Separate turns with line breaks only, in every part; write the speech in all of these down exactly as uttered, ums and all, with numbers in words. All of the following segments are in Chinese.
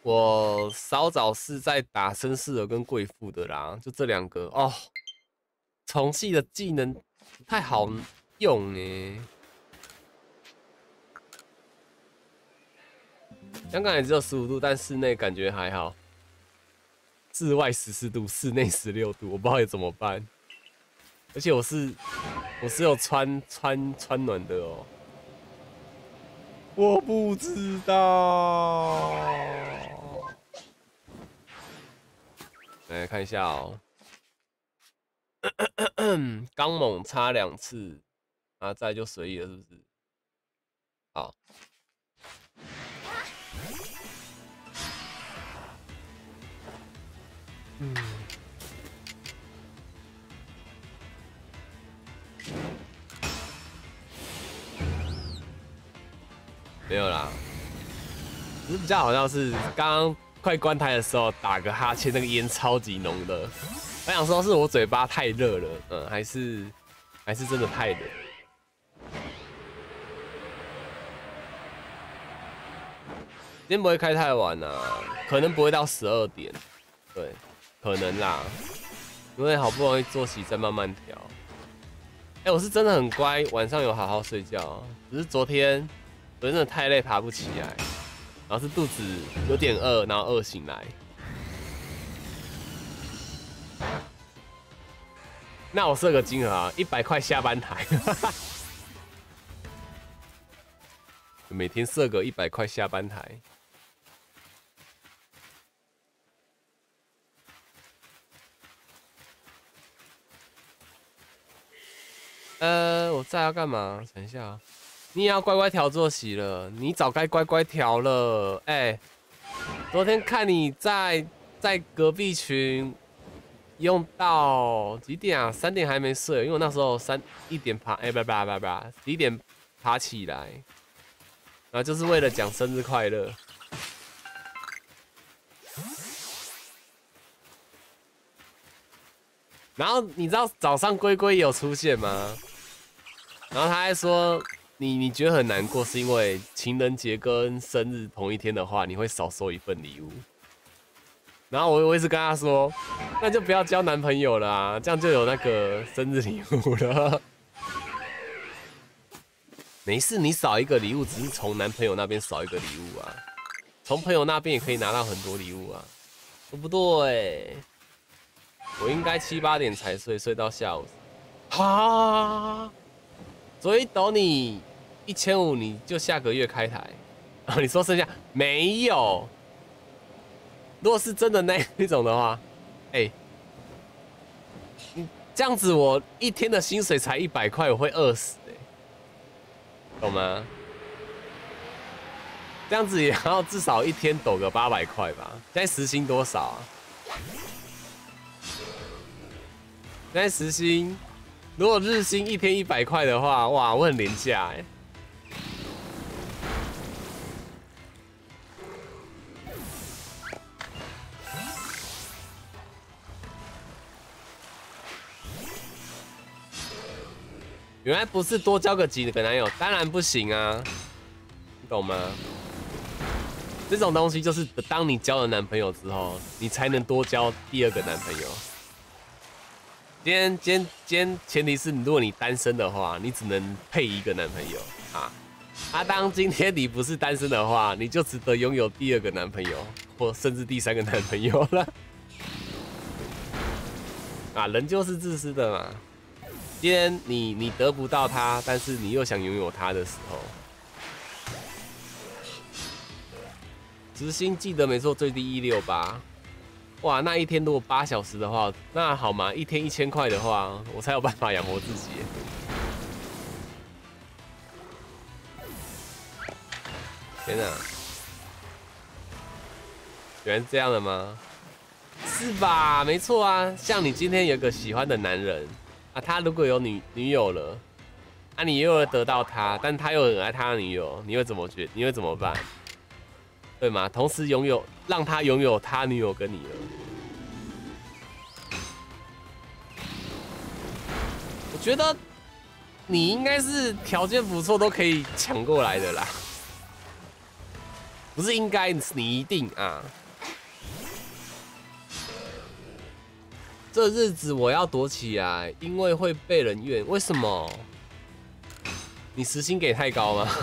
我稍早是在打绅士尔跟贵妇的啦，就这两个哦。虫系的技能不太好用哎，香港也只有十五度，但室内感觉还好。室外十四度，室内十六度，我不知道怎么办。而且我是我是有穿穿穿暖的哦。我不知道。来看一下哦。刚猛插两次，啊，再就随意了，是不是？好。嗯。没有啦，只是比较好笑是刚刚快关台的时候打个哈欠，那个烟超级浓的。我想说是我嘴巴太热了，嗯，还是还是真的太冷。今天不会开太晚啊，可能不会到十二点，对，可能啦，因为好不容易作息再慢慢调。哎、欸，我是真的很乖，晚上有好好睡觉，只是昨天我真的太累，爬不起来，然后是肚子有点饿，然后饿醒来。那我设个金额啊，一百块下班台，每天设个一百块下班台。呃，我在要干嘛？等一下啊，你也要乖乖调作息了，你早该乖乖调了。哎、欸，昨天看你在在隔壁群。用到几点啊？三点还没睡，因为我那时候三一点爬，哎、欸，不不不不，十一点爬起来，然后就是为了讲生日快乐。然后你知道早上龟龟有出现吗？然后他还说你你觉得很难过，是因为情人节跟生日同一天的话，你会少收一份礼物。然后我我一直跟他说，那就不要交男朋友了啊，这样就有那个生日礼物了。没事，你少一个礼物，只是从男朋友那边少一个礼物啊，从朋友那边也可以拿到很多礼物啊，对不对？我应该七八点才睡，睡到下午。哈，所以等你一千五，你就下个月开台。啊，你说剩下没有？如果是真的那那种的话，哎、欸，你这样子我一天的薪水才一百块，我会饿死哎、欸，懂吗？这样子也要至少一天抖个八百块吧。现在时薪多少啊？现在时薪，如果日薪一天一百块的话，哇，我很廉价哎、欸。原来不是多交个几个男友，当然不行啊，你懂吗？这种东西就是当你交了男朋友之后，你才能多交第二个男朋友。今天今天今天前提是，如果你单身的话，你只能配一个男朋友啊。啊，当今天你不是单身的话，你就值得拥有第二个男朋友，或甚至第三个男朋友了。啊，人就是自私的嘛。今天你你得不到他，但是你又想拥有他的时候，时薪记得没错，最低一六八。哇，那一天如果八小时的话，那好嘛，一天一千块的话，我才有办法养活自己。天哪，原来是这样的吗？是吧？没错啊，像你今天有个喜欢的男人。啊，他如果有女女友了，啊，你又得到他，但他又很爱他的女友，你会怎么觉？你会怎么办？对吗？同时拥有，让他拥有他女友跟你了。我觉得你应该是条件不错，都可以抢过来的啦。 不是应该，你一定啊。这日子我要躲起来，因为会被人怨。为什么？你时薪给太高吗？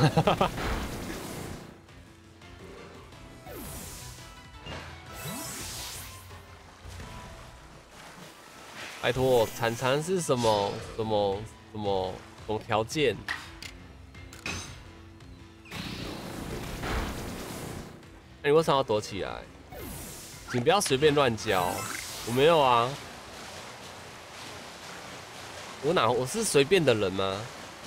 拜托，产产是什么什么什么什么条件？那、欸、你为什么要躲起来？请不要随便乱教。我没有啊，我哪我是随便的人吗？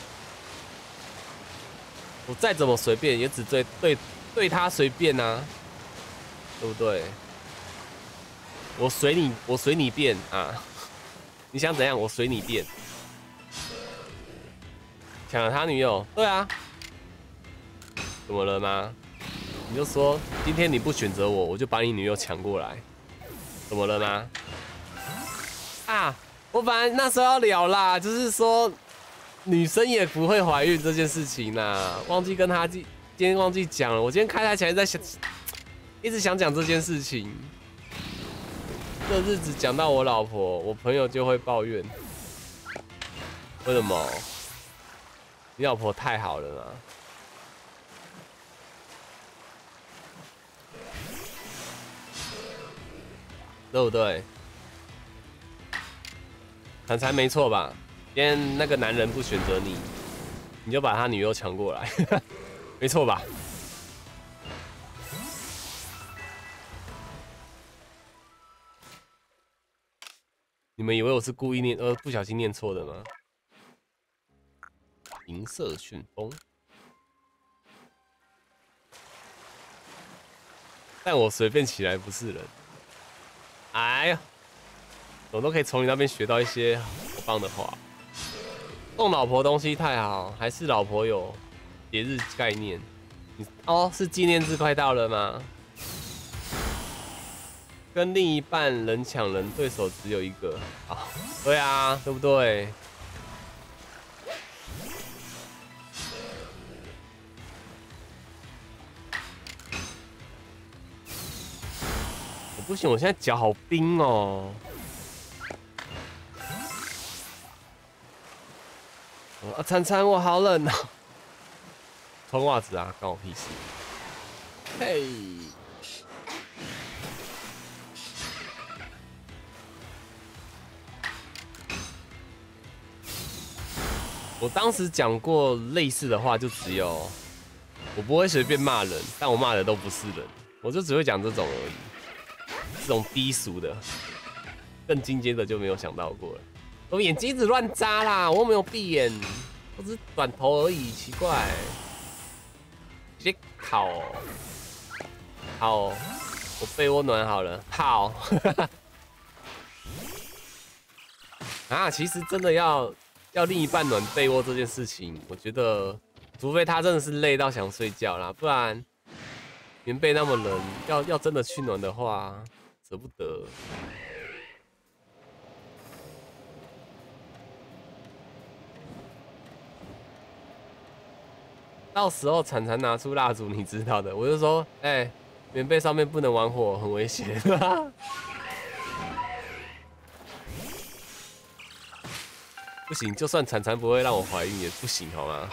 我再怎么随便，也只对对对他随便啊，对不对？我随你，我随你便啊！你想怎样，我随你便。抢了他女友，对啊，怎么了吗？你就说今天你不选择我，我就把你女友抢过来，怎么了吗？啊，我本来那时候要聊啦，就是说女生也不会怀孕这件事情啦，忘记跟他今今天忘记讲了。我今天开台前在想，一直想讲这件事情。这日子讲到我老婆，我朋友就会抱怨，为什么？你老婆太好了吗？对不对？产才没错吧？今天那个男人不选择你，你就把他女友抢过来，没错吧？你们以为我是故意念呃不小心念错的吗？银色旋风，但我随便起来不是人。哎呀，我都可以从你那边学到一些好棒的话。送老婆东西太好，还是老婆有节日概念？你哦，是纪念日快到了吗？跟另一半人抢人，对手只有一个。好，对啊，对不对？我不行，我现在脚好冰哦。啊，灿灿，我好冷啊！穿袜子啊，关我屁事。嘿。我当时讲过类似的话，就只有我不会随便骂人，但我骂的都不是人，我就只会讲这种而已，这种低俗的，更进阶的就没有想到过了。我眼睛一直乱眨啦，我又没有闭眼，我只是短头而已，奇怪。直接烤哦，好哦，我被窝暖好了，好。啊，其实真的要。要另一半暖被窝这件事情，我觉得，除非他真的是累到想睡觉啦，不然棉被那么冷，要要真的去暖的话，舍不得。到时候产产拿出蜡烛，你知道的，我就说，哎、欸，棉被上面不能玩火，很危险。不行，就算产产不会让我怀孕也不行，好吗？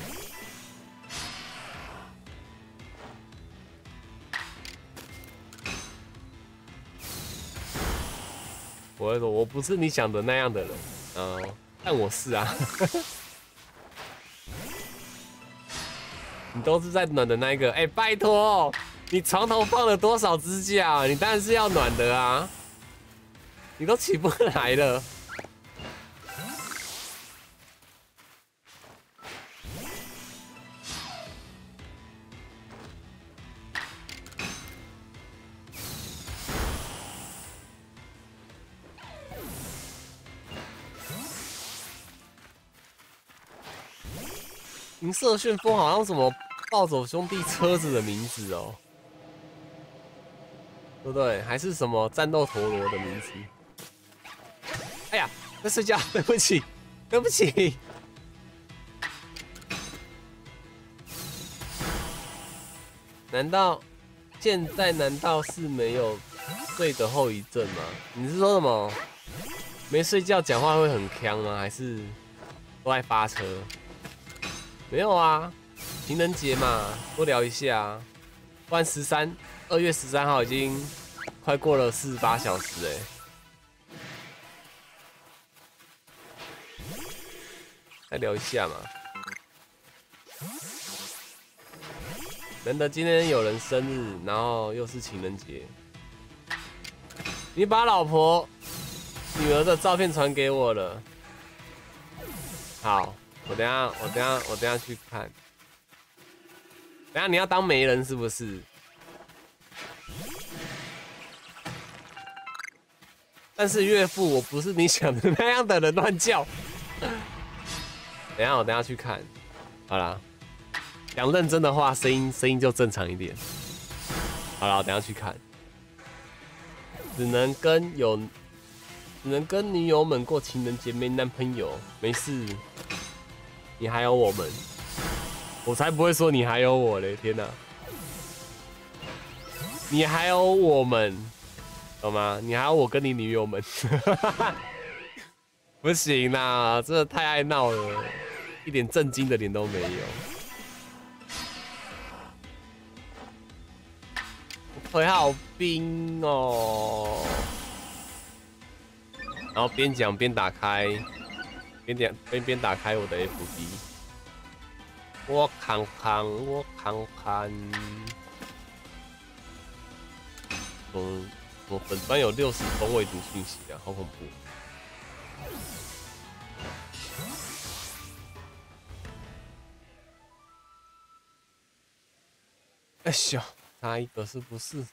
我会说，我不是你想的那样的人，嗯、呃，但我是啊。你都是在暖的那一个，哎、欸，拜托，你床头放了多少支架？你当然是要暖的啊，你都起不来了。银色旋风好像什么暴走兄弟车子的名字哦，对不对？还是什么战斗陀螺的名字？哎呀，在睡觉，对不起，对不起。 难道现在难道是没有睡的后遗症吗？你是说什么？没睡觉讲话会很呛吗？还是都爱发车？没有啊，情人节嘛，多聊一下啊。不然十三，二月十三号已经快过了四十八小时哎、欸，再聊一下嘛。难得今天有人生日，然后又是情人节，你把老婆、女儿的照片传给我了。好，我等下，我等下，我等下去看。等下你要当媒人是不是？但是岳父，我不是你想的那样的人，乱叫。等下我等下去看。好啦，讲认真的话，声音声音就正常一点。好啦，我等下去看。只能跟有，只能跟女友们过情人节，没男朋友，没事。你还有我们，我才不会说你还有我嘞！天哪，你还有我们。懂吗？你还有我跟你女友们，不行啦，真的太爱闹了，一点震惊的脸都没有。腿好冰哦。然后边讲边打开，边点边边打开我的 F B， 我看看，我看看，嗯。我本专有六十封未读讯息啊，好恐怖！哎呦，差一个是不是？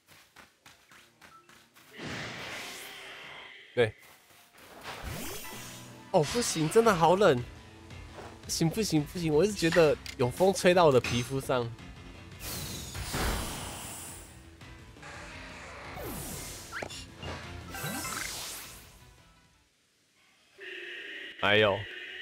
对。哦，不行，真的好冷！不行不行不行，我一直觉得有风吹到我的皮肤上。还有，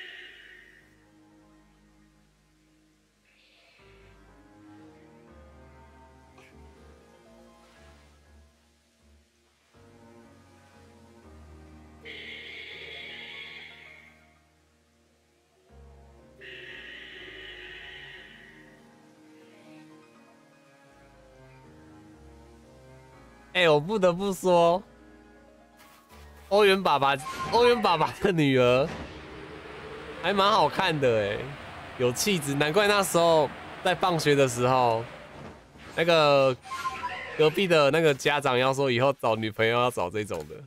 哎、欸，我不得不说，欧元爸爸，欧元爸爸的女儿还蛮好看的哎、欸，有气质，难怪那时候在放学的时候，那个隔壁的那个家长要说以后找女朋友要找这种的。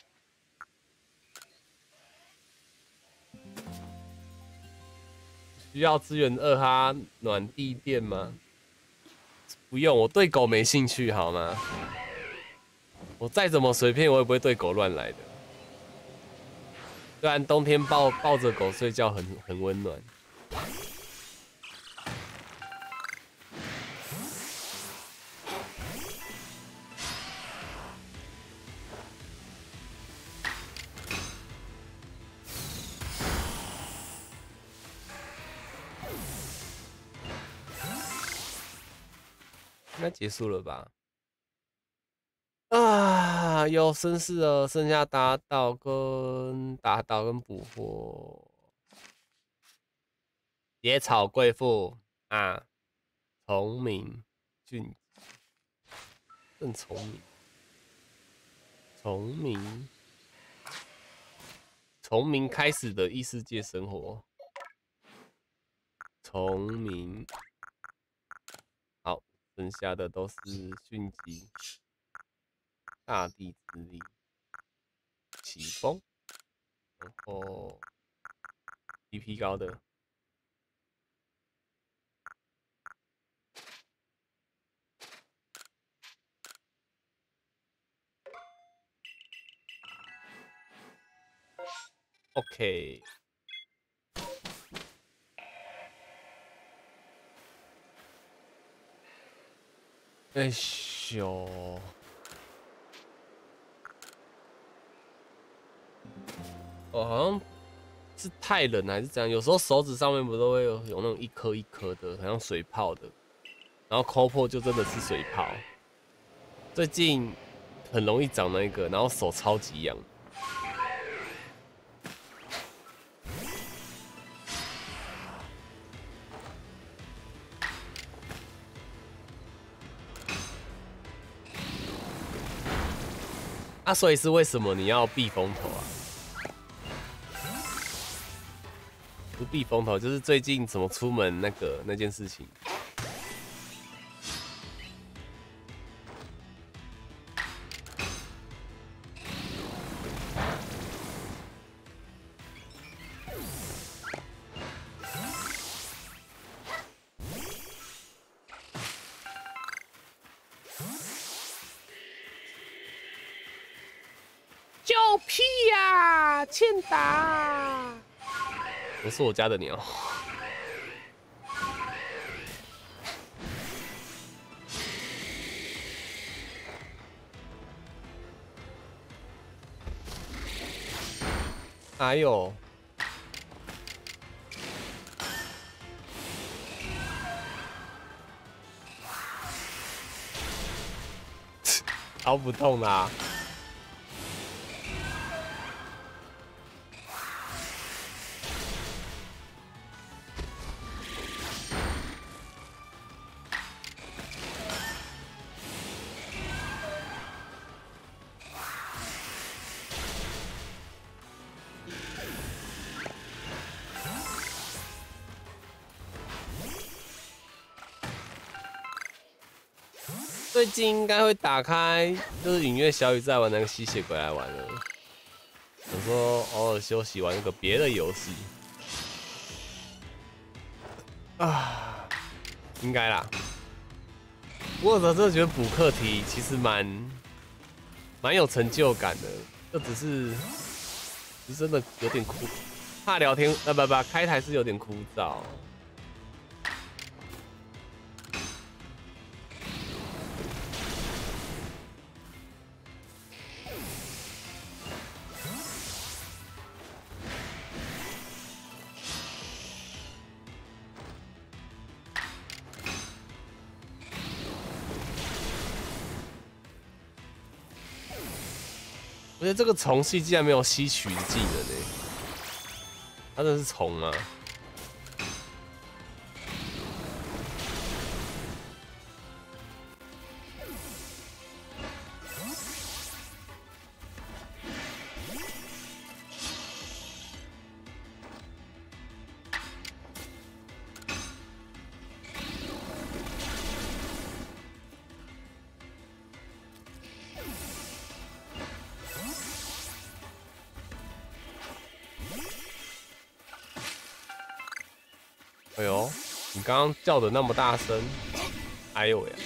需要支援二哈暖地垫吗？不用，我对狗没兴趣好吗？我再怎么随便，我也不会对狗乱来的。虽然冬天抱抱着狗睡觉很很温暖。应该结束了吧？啊，有绅士了，剩下打倒跟打倒跟捕获。野草贵妇啊，聪明俊，更聪明，聪明，从明开始的异世界生活，从明。好，剩下的都是迅疾。大地之力，起风，然后 D P 高的，OK。哎呦！哦，好像是太冷还是怎样？有时候手指上面不都会有有那种一颗一颗的，好像水泡的。 然后抠破就真的是水泡。最近很容易长那个，然后手超级痒。啊，所以是为什么你要避风头啊？不避风头，就是最近怎么出门那个那件事情。救屁呀、啊！欠打！不是我家的鸟。哎呦！超不痛啦、啊！最近应该会打开，就是影月小雨在玩那个吸血鬼来玩了。我说偶尔休息玩那个别的游戏啊，应该啦。不过我真的觉得补课题其实蛮蛮有成就感的，就只是，是真的有点枯，怕聊天呃不不开台是有点枯燥。而且这个虫系竟然没有吸取的技能呢，它真的是虫吗？哎呦，你刚刚叫的那么大声，哎呦呀！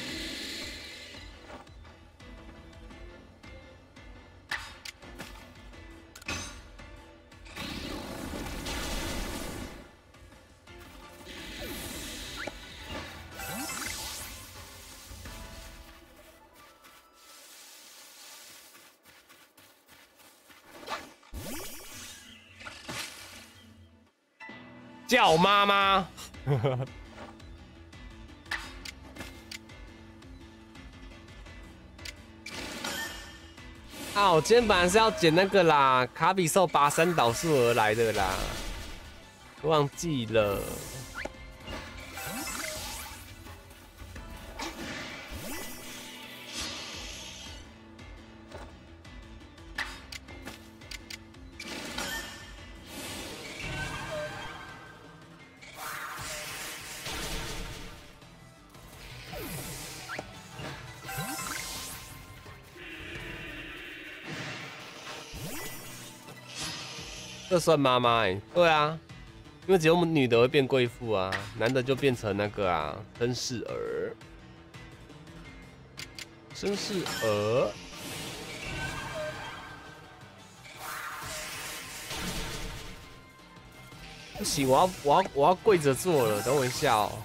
叫妈妈。啊，我今天本来是要捡那个啦，卡比兽拔山倒树而来的啦，忘记了。这算妈妈哎，对啊，因为只有我们女的会变贵妇啊，男的就变成那个啊绅士儿，绅士儿。不行，我要我要我要跪着做了，等我一下哦。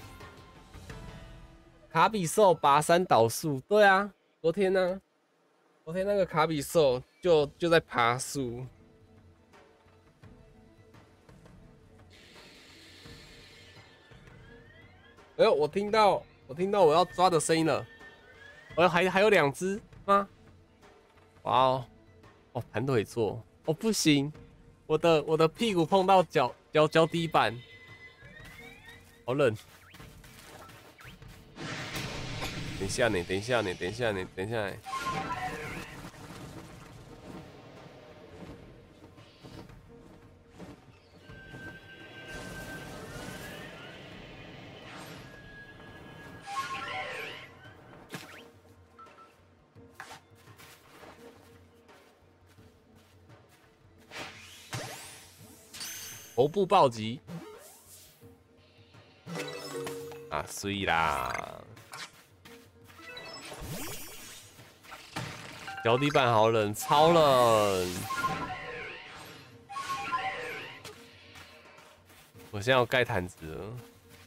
卡比兽拔山倒树，对啊，昨天呢、啊，昨天那个卡比兽就就在爬树。哎呦，我听到我听到我要抓的声音了。我还还有两只吗？哇哦！哦，盘腿坐。哦，不行，我的我的屁股碰到脚脚脚底板，好冷。等一下呢，等一下呢，等一下呢，等一下呢。头部暴击啊，碎啦！脚底板好冷，超冷！我现在要盖毯子了。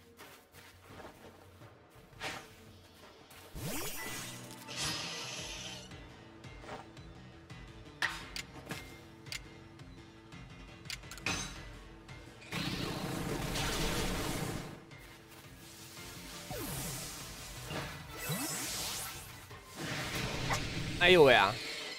哎呦喂啊！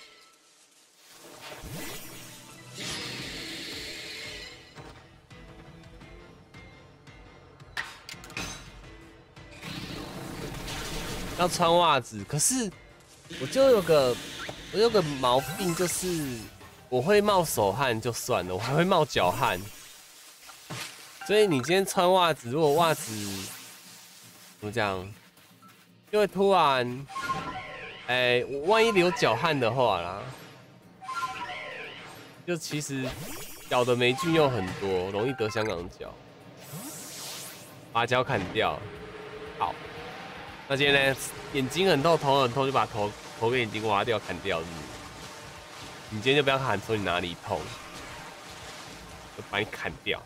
要穿袜子，可是我就有个我有个毛病，就是我会冒手汗就算了，我还会冒脚汗。所以你今天穿袜子，如果袜子怎么讲，就会突然，哎、欸，万一流脚汗的话啦，就其实脚的霉菌又很多，容易得香港脚。把脚砍掉，好。那今天呢，眼睛很痛，头很痛，就把头头跟眼睛挖掉，砍掉。你今天就不要喊说你哪里痛，就把你砍掉。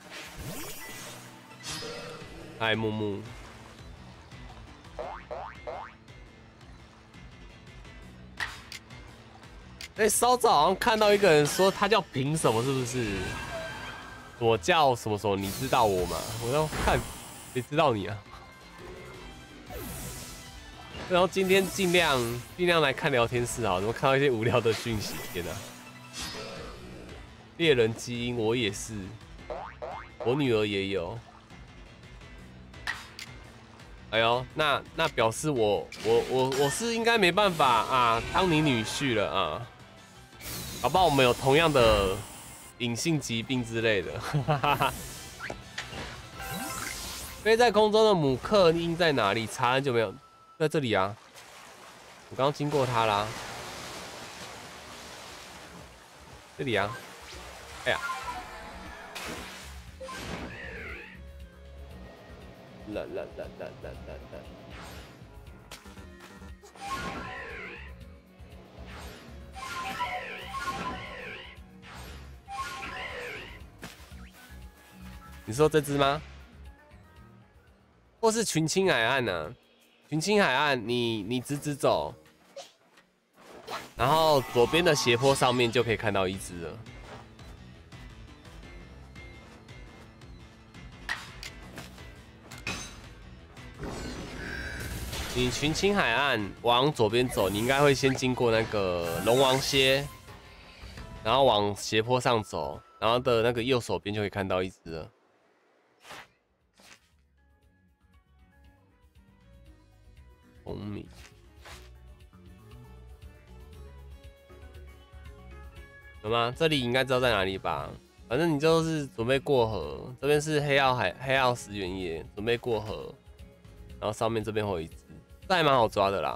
嗨，木木。哎、欸，稍早好像看到一个人说他叫凭什么，是不是？我叫什么什么？你知道我吗？我要看，谁知道你啊？然后今天尽量尽量来看聊天室啊，怎么看到一些无聊的讯息？天哪！猎人基因，我也是，我女儿也有。哎呦，那那表示我我我我是应该没办法啊，当你女婿了啊。搞不好我们有同样的隐性疾病之类的。飞在空中的母克因在哪里？查很久没有。在这里啊，我刚刚经过它啦。这里啊，哎呀，啦啦啦啦啦啦啦！你说这只吗？或是群青海岸呢、啊？群青海岸，你你直直走，然后左边的斜坡上面就可以看到一只了。你群青海岸往左边走，你应该会先经过那个龙王蝎，然后往斜坡上走，然后的那个右手边就可以看到一只了。红米，有吗？这里应该知道在哪里吧？反正你就是准备过河，这边是黑曜海黑曜石原野，准备过河，然后上面这边会有一只，这还蛮好抓的啦。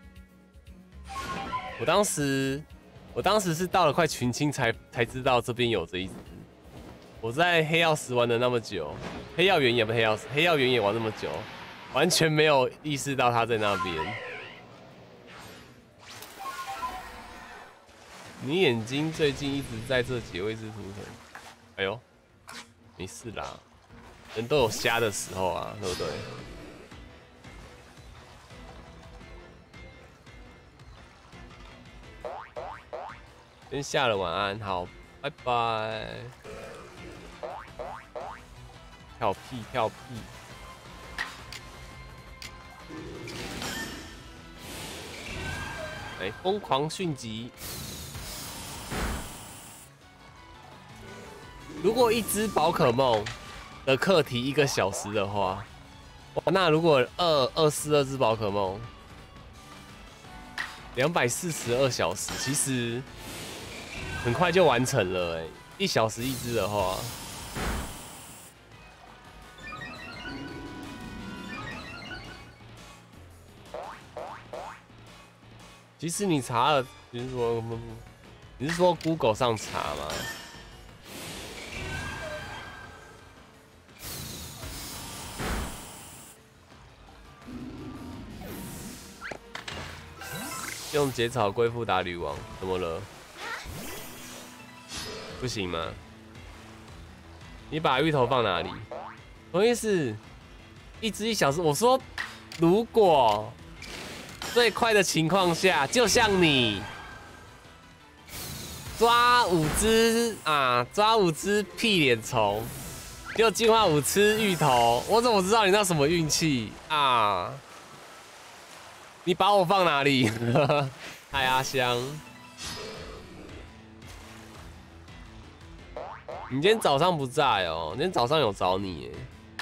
我当时我当时是到了快群青才才知道这边有这一只。我在黑曜石玩了那么久，黑曜原野不是黑曜石，黑曜原野玩那么久。完全没有意识到他在那边。你眼睛最近一直在这几个位置图腾。哎呦，没事啦，人都有瞎的时候啊，对不对？先下了，晚安，好，拜拜。跳屁跳屁。 来疯狂迅疾。如果一只宝可梦的课题一个小时的话，哇，那如果二二四二只宝可梦，两百四十二小时，其实很快就完成了哎，一小时一只的话。其实你查了，你是说你是说 Google 上查吗？用结草龟附打女王，怎么了？不行吗？你把芋头放哪里？什么意思？一只一小时？我说，如果最快的情况下，就像你抓五只啊，抓五只屁脸虫，就进化五吃芋头，我怎么知道你那什么运气啊？你把我放哪里？太阿香，你今天早上不在哦，今天早上有找你耶。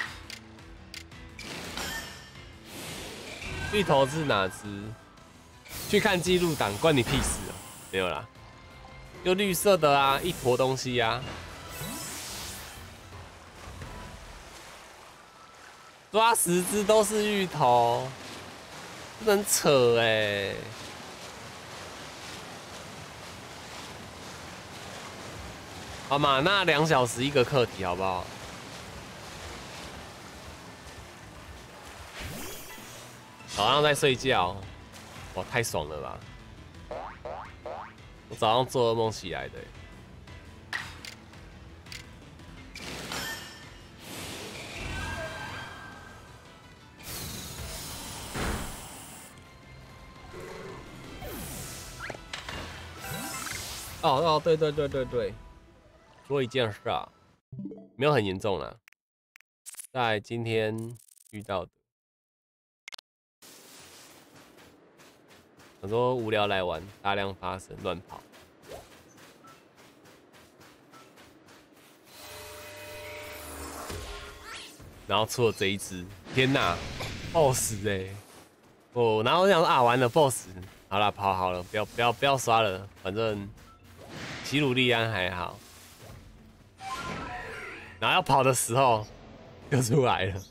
芋头是哪只？去看记录档，关你屁事哦！没有啦，就绿色的啊，一坨东西啊。抓十只都是芋头。不能扯哎、欸！好嘛，那两小时一个课题，好不好？早上在睡觉，哇，太爽了吧！我早上做噩梦起来的、欸。哦哦，对对对对对，说一件事啊，没有很严重啦，在今天遇到的，很多无聊来玩，大量发生乱跑，然后出了这一只，天哪 ，boss 哎、欸，哦，然后我想说啊，完了 boss， 好了，跑好了，不要不要不要刷了，反正。齐鲁利安还好，然后要跑的时候就出来了。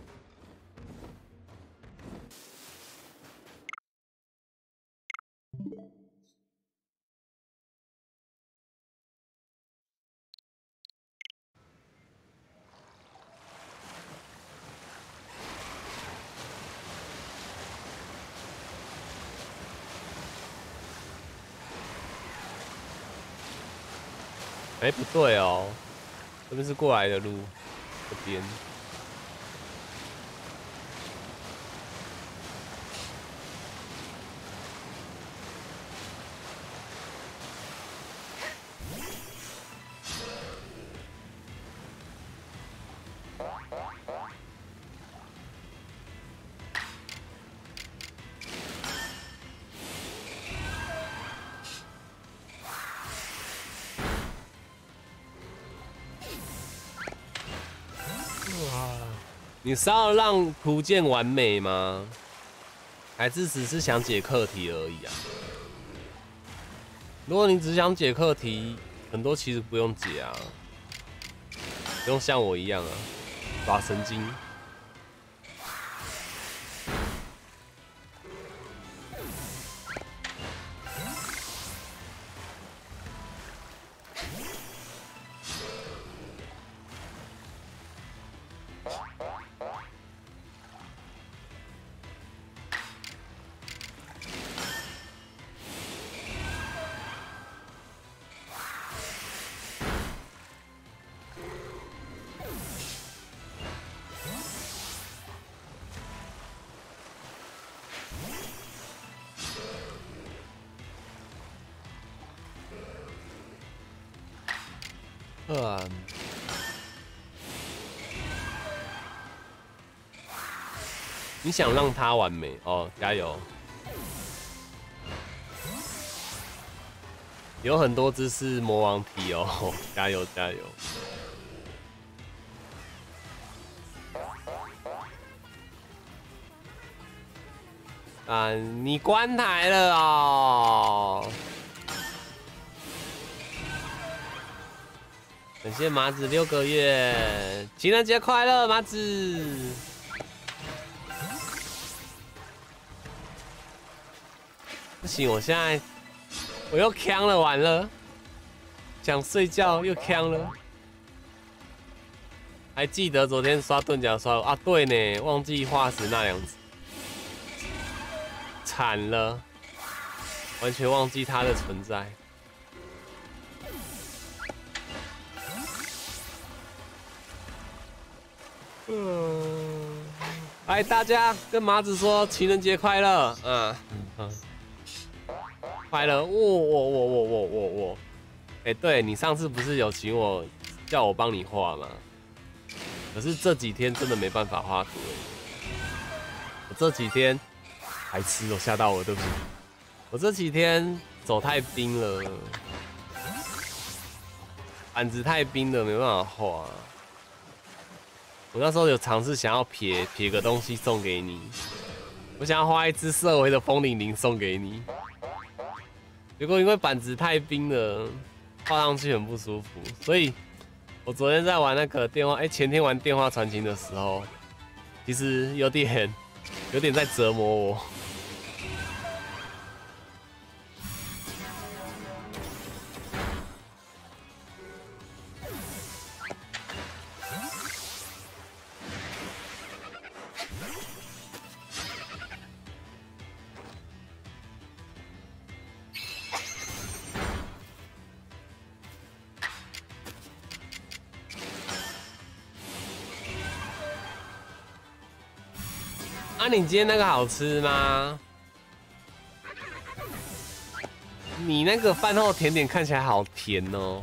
哎、欸，不对哦，这边是过来的路，这边。你是要让图鉴完美吗？还是只是想解课题而已啊？如果你只想解课题，很多其实不用解啊，不用像我一样啊，耍神经。呃，你想让他完美哦，加油！ 有很多只是魔王体哦，加油加油！啊，你关台了哦！感谢麻子六个月，情人节快乐，麻子！不行，我现在我又呛了，完了，想睡觉又呛了。还记得昨天刷盾甲刷啊？对呢，忘记化石那两只，惨了，完全忘记它的存在。嗯，哎，大家跟麻子说情人节快乐，嗯嗯，快乐，我我我我我我我，哎，对你上次不是有请我叫我帮你画吗？可是这几天真的没办法画图哎，我这几天白痴哦，吓到我，对不起，我这几天走太冰了，板子太冰了，没办法画。我那时候有尝试想要撇撇个东西送给你，我想要画一只色违的风铃铃送给你，结果因为板子太冰了，画上去很不舒服，所以我昨天在玩那个电话，哎、欸，前天玩电话传情的时候，其实有点有点在折磨我。啊，你今天那个好吃吗？你那个饭后甜点看起来好甜哦。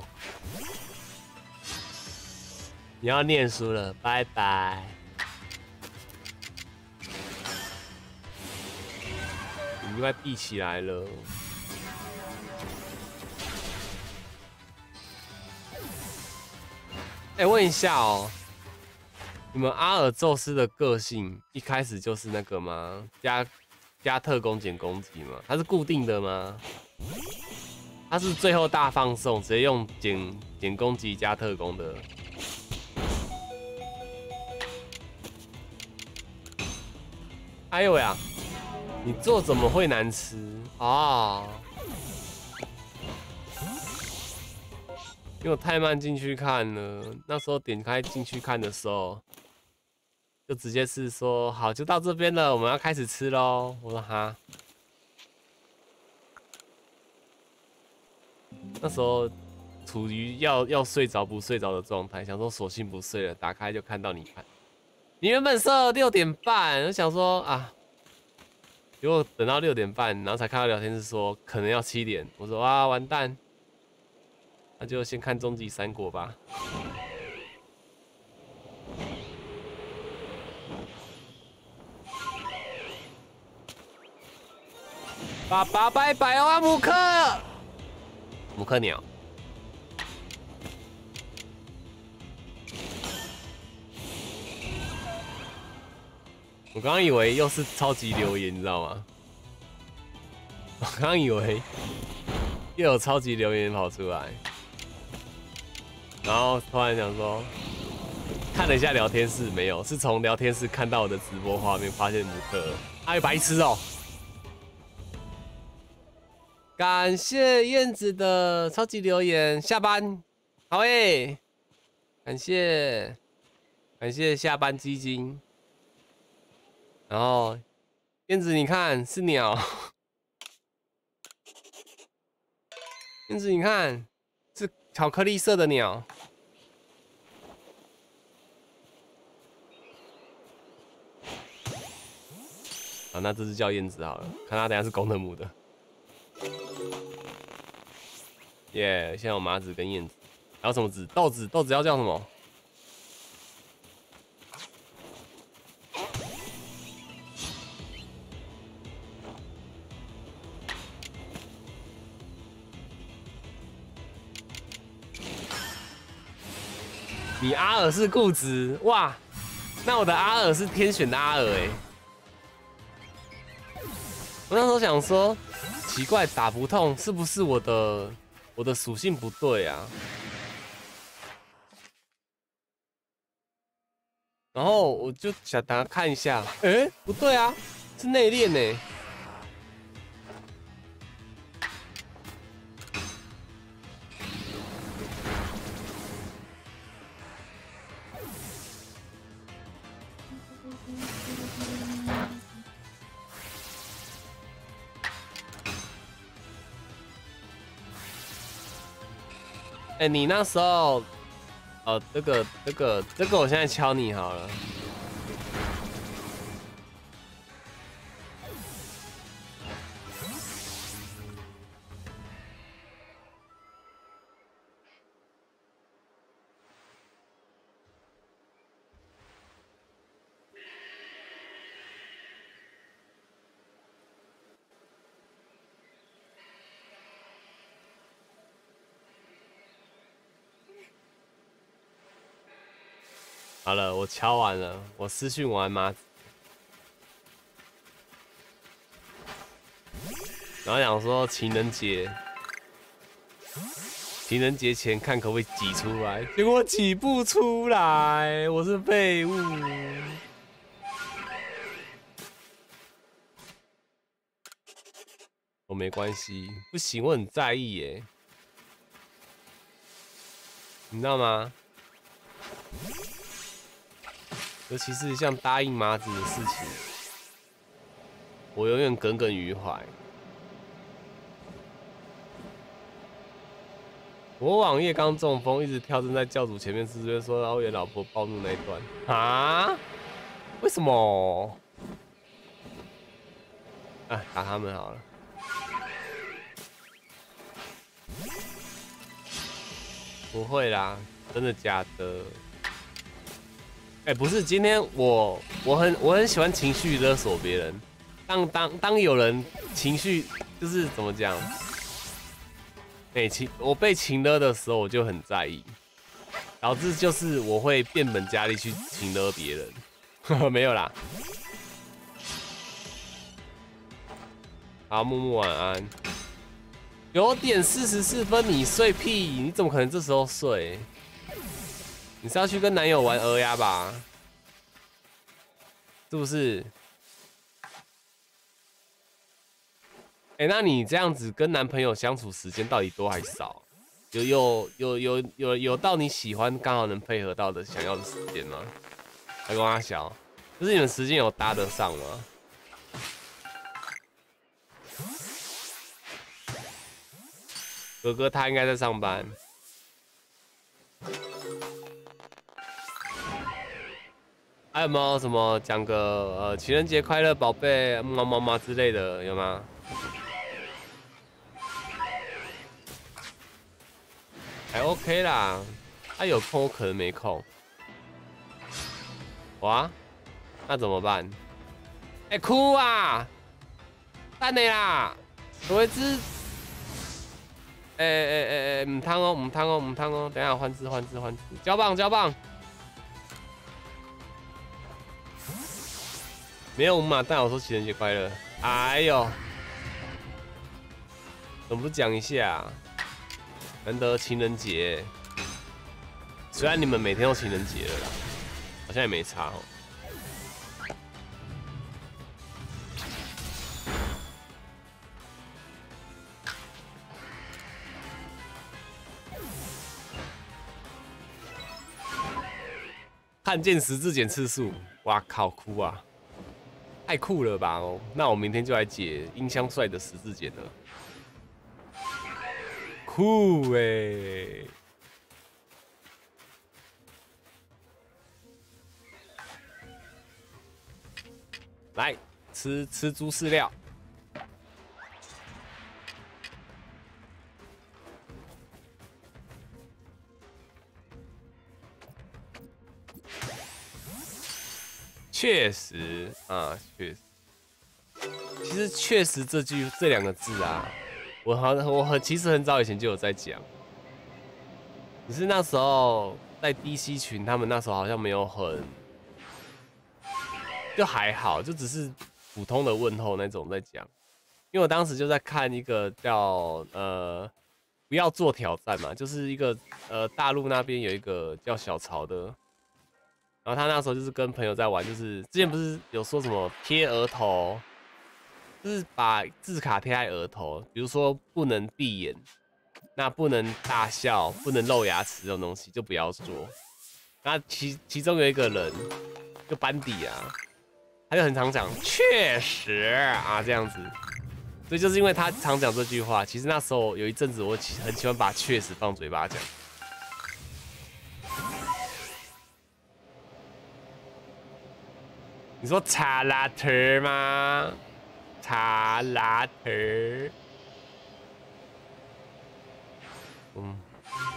你要念书了，拜拜。你快闭起来了。哎、欸，问一下哦。你们阿尔宙斯的个性一开始就是那个吗？加加特攻减攻击吗？它是固定的吗？它是最后大放送，直接用减减攻击加特攻的。哎呦呀，你做怎么会难吃啊？因为我太慢进去看了，那时候点开进去看的时候。就直接是说好，就到这边了，我们要开始吃喽。我说哈，那时候处于要要睡着不睡着的状态，想说索性不睡了，打开就看到你看，你原本设六点半，我想说啊，结果等到六点半，然后才看到聊天室说可能要七点，我说啊完蛋，那就先看终极三国吧。爸爸拜拜哦，姆克，姆克鸟。我刚刚以为又是超级留言，你知道吗？我刚刚以为又有超级留言跑出来，然后突然想说，看了一下聊天室，没有，是从聊天室看到我的直播画面，发现姆克，哎，白痴哦！感谢燕子的超级留言，下班好诶、欸，感谢感谢下班基金，然后燕子你看是鸟，燕子你看是巧克力色的鸟，好，那这只叫燕子好了，看它等下是公的母的。耶、yeah, 现在有麻子跟燕子，还有什么子？豆子，豆子要叫什么？ 你阿尔是固执哇，那我的阿尔是天选的阿尔哎。我那时候想说，奇怪打不痛是不是我的我的属性不对啊？然后我就想大家看一下，哎、欸，不对啊，是内敛呢。哎、欸，你那时候，哦，这个、这个、这个，我现在敲你好了。好了，我敲完了，我私讯完妈，然后想说情人节，情人节前看可不可以挤出来，结果挤不出来，我是废物。我没关系，不行，我很在意耶，你知道吗？尤其是像答应麻子的事情，我永远耿耿于怀。我网页刚中风，一直跳针在教主前面，是不是说老远老婆暴怒那一段啊？为什么？哎，打他们好了。不会啦，真的假的？哎、欸，不是，今天我我很我很喜欢情绪勒索别人。当当当有人情绪就是怎么讲？哎、欸，情我被情勒的时候，我就很在意，导致就是我会变本加厉去情勒别人。没有啦。好，木木晚安。九点四十四分，你睡屁？你怎么可能这时候睡？你是要去跟男友玩鹅鸭吧？是不是？哎、欸，那你这样子跟男朋友相处时间到底多还少？有有有有有有到你喜欢刚好能配合到的想要的时间吗？还跟他小，就是你们时间有搭得上吗？哥哥他应该在上班。还有没有什么讲个呃情人节快乐宝贝妈妈妈之类的有吗？还 OK 啦，他、啊、有空我可能没空。哇，那怎么办？哎、欸、哭啊！蛋你啦！怎么只？哎哎哎哎，唔汤哦唔汤哦唔汤哦，等一下换字换字换字，交棒交棒。没有嘛，但我说情人节快乐。哎呦，怎么不讲一下？难得情人节，虽然你们每天都情人节了啦，好像也没差哦。看见十字减次数，哇靠，酷啊！太酷了吧哦！那我明天就来解音箱帅的十字减了，酷哎、欸！来吃吃猪饲料。确实啊，确实。其实确实这句这两个字啊，我好我很其实很早以前就有在讲，只是那时候在 D C 群，他们那时候好像没有很，就还好，就只是普通的问候那种在讲。因为我当时就在看一个叫呃不要做挑战嘛，就是一个呃大陆那边有一个叫小曹的，然后他那时候就是跟朋友在玩，就是之前不是有说什么贴额头，就是把字卡贴在额头，比如说不能闭眼。那不能大笑，不能露牙齿这种东西就不要做。那其其中有一个人，就班底啊，他就很常讲确实啊这样子，所以就是因为他常讲这句话，其实那时候有一阵子我很喜欢把确实放嘴巴讲。你说查拉特吗？查拉特。嗯，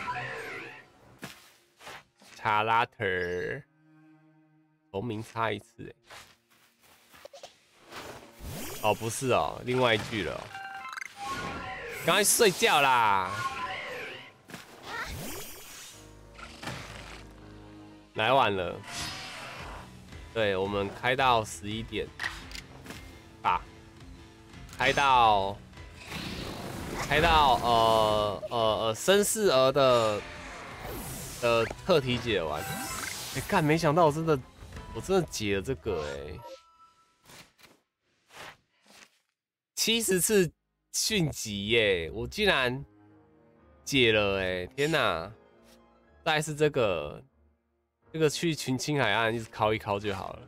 查拉特，同名差一次哎。哦，不是哦，另外一句了、哦。赶快睡觉啦！来晚了。对，我们开到十一点，吧，开到。开到呃呃呃绅士儿的的课题解完，哎、欸，干，没想到我真的我真的解了这个哎、欸，七十次迅疾耶，我竟然解了哎、欸，天哪！再来是这个这个去群青海岸一直敲一敲就好了，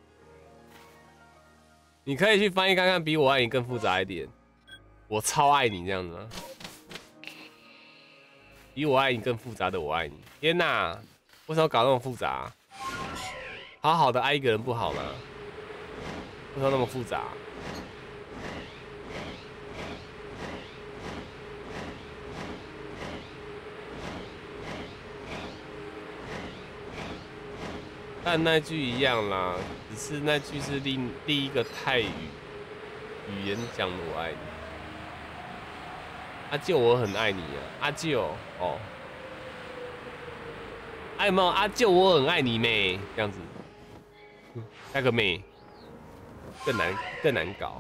你可以去翻译看看，比我爱你更复杂一点。我超爱你这样子吗？比我爱你更复杂的我爱你，天哪！为什么搞那么复杂？好好的爱一个人不好吗？为什么那么复杂？但那句一样啦，只是那句是另另一个泰语语言讲的我爱你。阿舅，我很爱你啊，阿舅哦。还有没有阿舅，我很爱你妹这样子，那个妹更难更难搞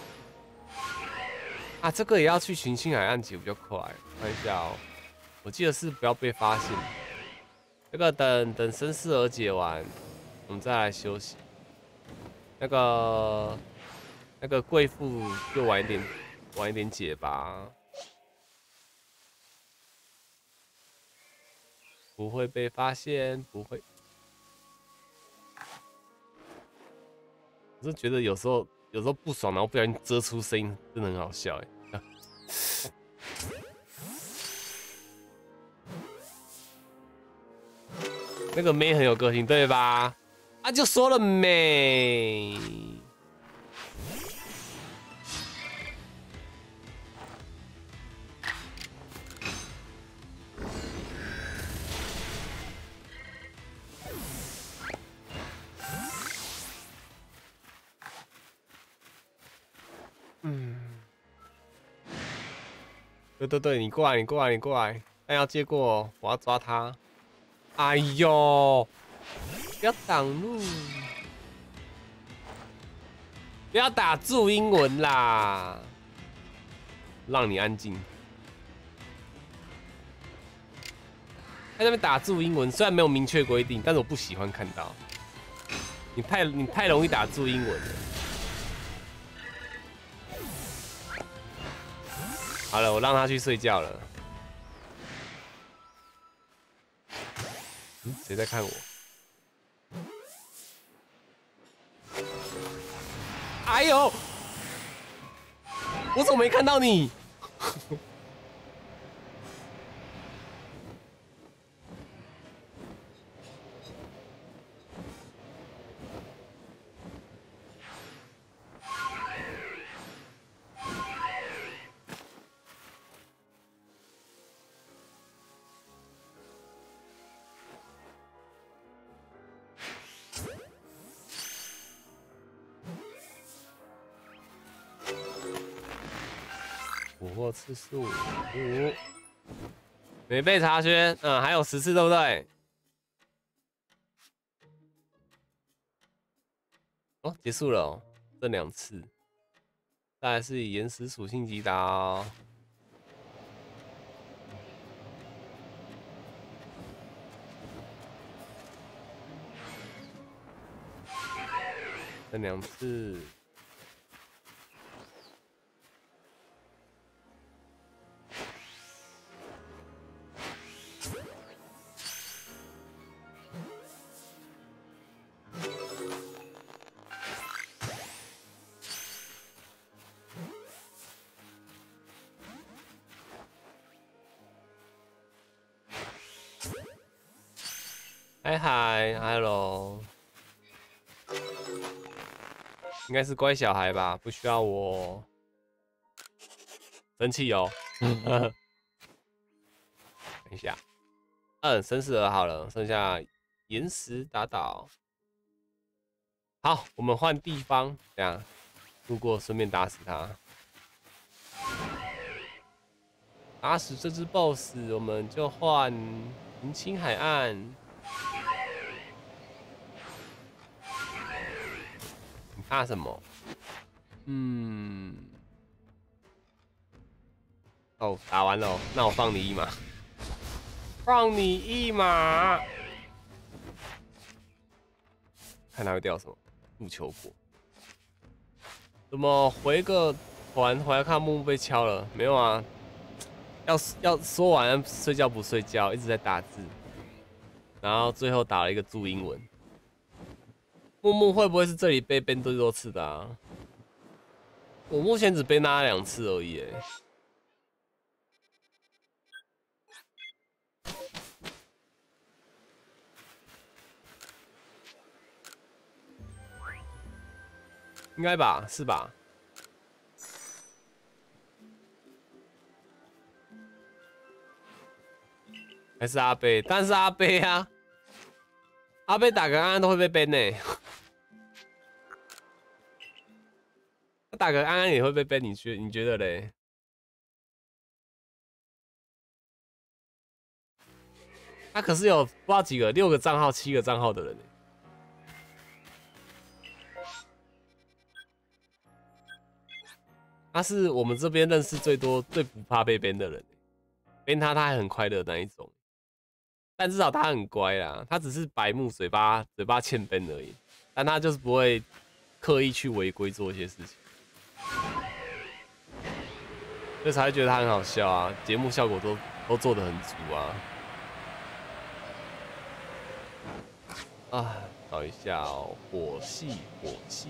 啊！这个也要去群星海岸解比较快，看一下哦。我记得是不要被发现。这个等等绅士儿解完，我们再来休息。那个那个贵妇就晚一点晚一点解吧。不会被发现，不会。我是觉得有时候，有时候不爽，然后不小心遮出声音，真的很好笑哎。那个妹很有个性，对吧？啊，就说了妹。嗯，对对对，你过来，你过来，你过来，但要接过哦，我要抓他。哎呦，不要挡路，不要打注英文啦，让你安静。在那边打注英文，虽然没有明确规定，但是我不喜欢看到。你太你太容易打注英文了。好了，我让他去睡觉了。嗯，谁在看我？哎呦，我怎么没看到你？捕获次数五，没被查询，嗯，还有十次，对不对？ 哦，结束了哦，剩两次。再来是岩石属性击打哦。剩两次。嗨嗨 ，hello， 应该是乖小孩吧，不需要我生气哦。等一下，嗯，绅士儿好了，剩下岩石打倒。好，我们换地方，这样路过顺便打死他。打死这只 boss， 我们就换云青海岸。你怕什么？嗯，哦，打完了，那我放你一马，放你一马，看他会掉什么。入球果，怎么回个团回来看木木被敲了？没有啊，要要说完睡觉不睡觉，一直在打字，然后最后打了一个注英文。木木会不会是这里被 ban 最多次的啊？我目前只被拉两次而已，哎。应该吧，是吧？还是阿贝？当然是阿贝啊！阿贝打个安安都会被 ban 呢，他打个安安也会被 ban， 你觉你觉得嘞？他可是有不知道几个，六个账号、七个账号的人。他是我们这边认识最多、最不怕被 ban 的人，ban 他他还很快乐的那一种。但至少他很乖啦，他只是白目，嘴巴嘴巴欠 ban 而已，但他就是不会刻意去违规做一些事情，所以才会觉得他很好笑啊，节目效果都都做得很足啊。啊，找一下哦，火系火系。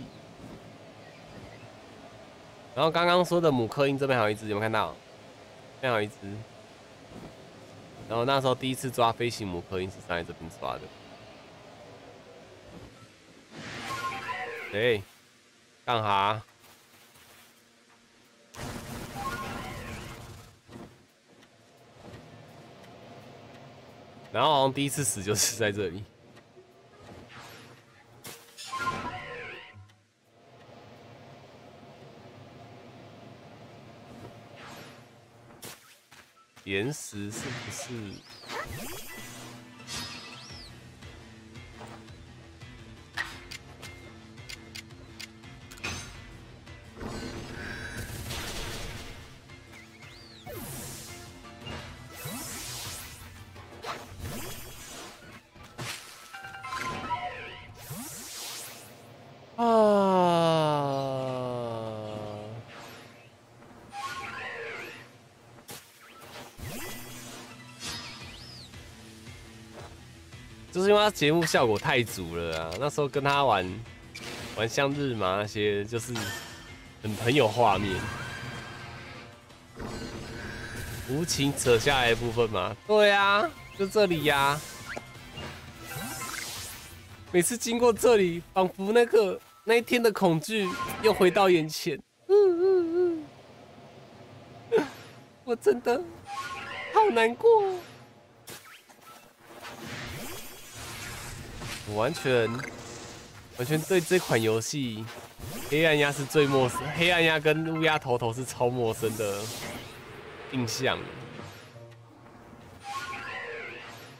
然后刚刚说的母克鹰这边还有一只，有没有看到？这边还有一只。然后那时候第一次抓飞行母克鹰是在这边抓的。哎，干哈？然后好像第一次死就是在这里。岩石是不是？啊！就是因为他节目效果太足了啊！那时候跟他玩玩向日麻那些，就是很很有画面。无情扯下来的部分嘛，对啊，就这里呀、啊。每次经过这里，仿佛那个那一天的恐惧又回到眼前。嗯嗯嗯，我真的好难过。我完全完全对这款游戏，黑暗鸦是最陌生，黑暗鸦跟乌鸦头头是超陌生的印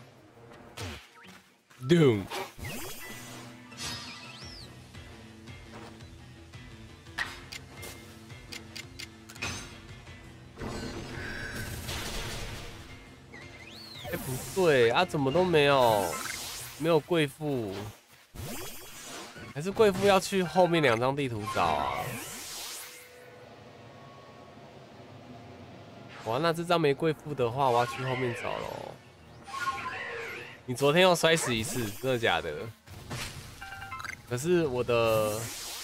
象。Doom。 哎，不对啊，怎么都没有，没有贵妇，还是贵妇要去后面两张地图找啊？哇，那这张没贵妇的话，我要去后面找喽。你昨天又摔死一次，真的假的？可是我的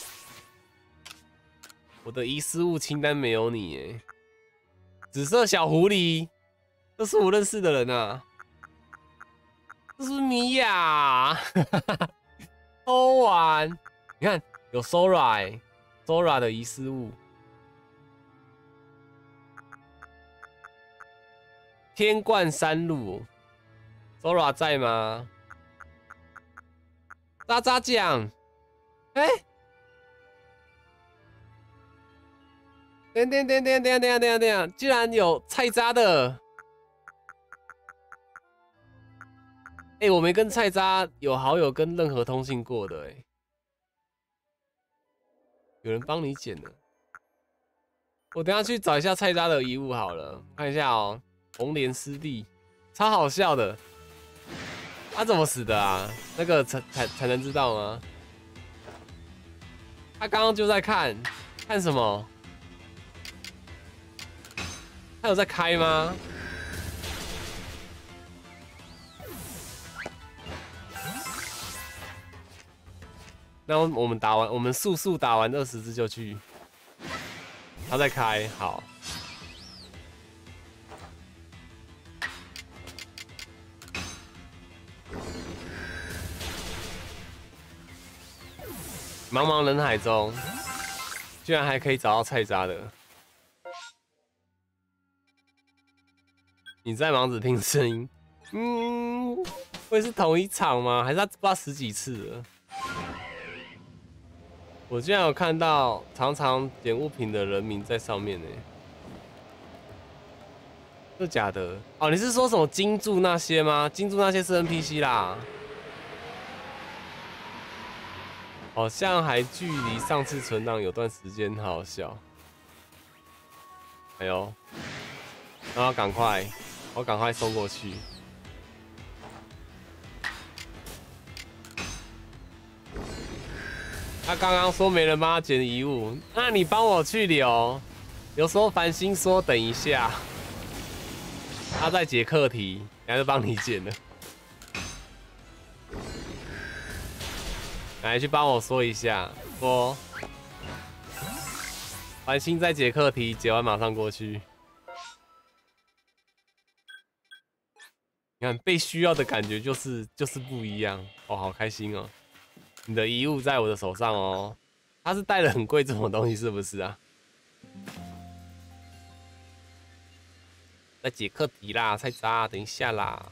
我的遗失物清单没有你耶。紫色小狐狸，这是我认识的人啊。这是米娅，偷玩。你看有 Sora，Sora 的遗失物。天冠山路 ，Sora 在吗？渣渣酱，哎、欸，等等等等等等等等，居然有菜渣的！哎、欸，我没跟菜渣有好友跟任何通信过的、欸，哎，有人帮你捡了。我等一下去找一下菜渣的遗物好了，看一下哦、喔，红莲师弟，超好笑的。他怎么死的啊？那个才才才能知道吗？他刚刚就在看，看什么？他有在开吗？那我们打完，我们速速打完二十只就去。他在开，好。茫茫人海中，居然还可以找到菜渣的。你在忙着听声音，嗯，会是同一场吗？还是他不知道十几次了？我居然有看到常常捡物品的人名在上面呢，是假的？哦，你是说什么金柱那些吗？金柱那些是 N P C 啦。好像还距离上次存档有段时间，好好笑。哎呦，那要赶快，我赶快送过去。他刚刚说没人帮他捡遗物，那你帮我去留。有时候繁星说等一下，他在解课题，还是帮你捡的。来，去帮我说一下，说繁星在解课题，解完马上过去。你看被需要的感觉就是就是不一样哦，好开心哦！你的遗物在我的手上哦，他是带了很贵重的东西是不是啊？在解课题啦，菜渣，等一下啦。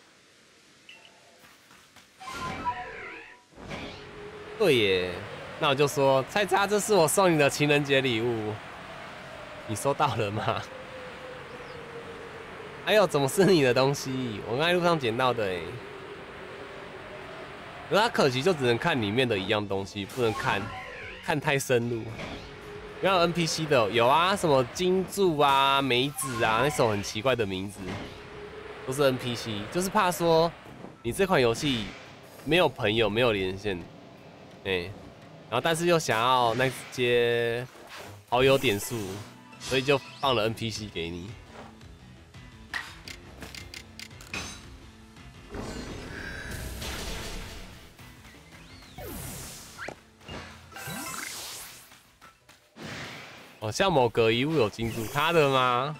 对耶，那我就说菜渣，这是我送你的情人节礼物，你收到了吗？哎呦，怎么是你的东西？我刚才路上捡到的哎。可是它可惜就只能看里面的一样东西，不能看看太深入。没有 N P C 的有啊，什么金柱啊、梅子啊，那种很奇怪的名字，都是 N P C， 就是怕说你这款游戏没有朋友、没有连线，哎、欸，然后但是又想要那些好友点数，所以就放了 N P C 给你。哦，像某个遗物有金柱，他的吗？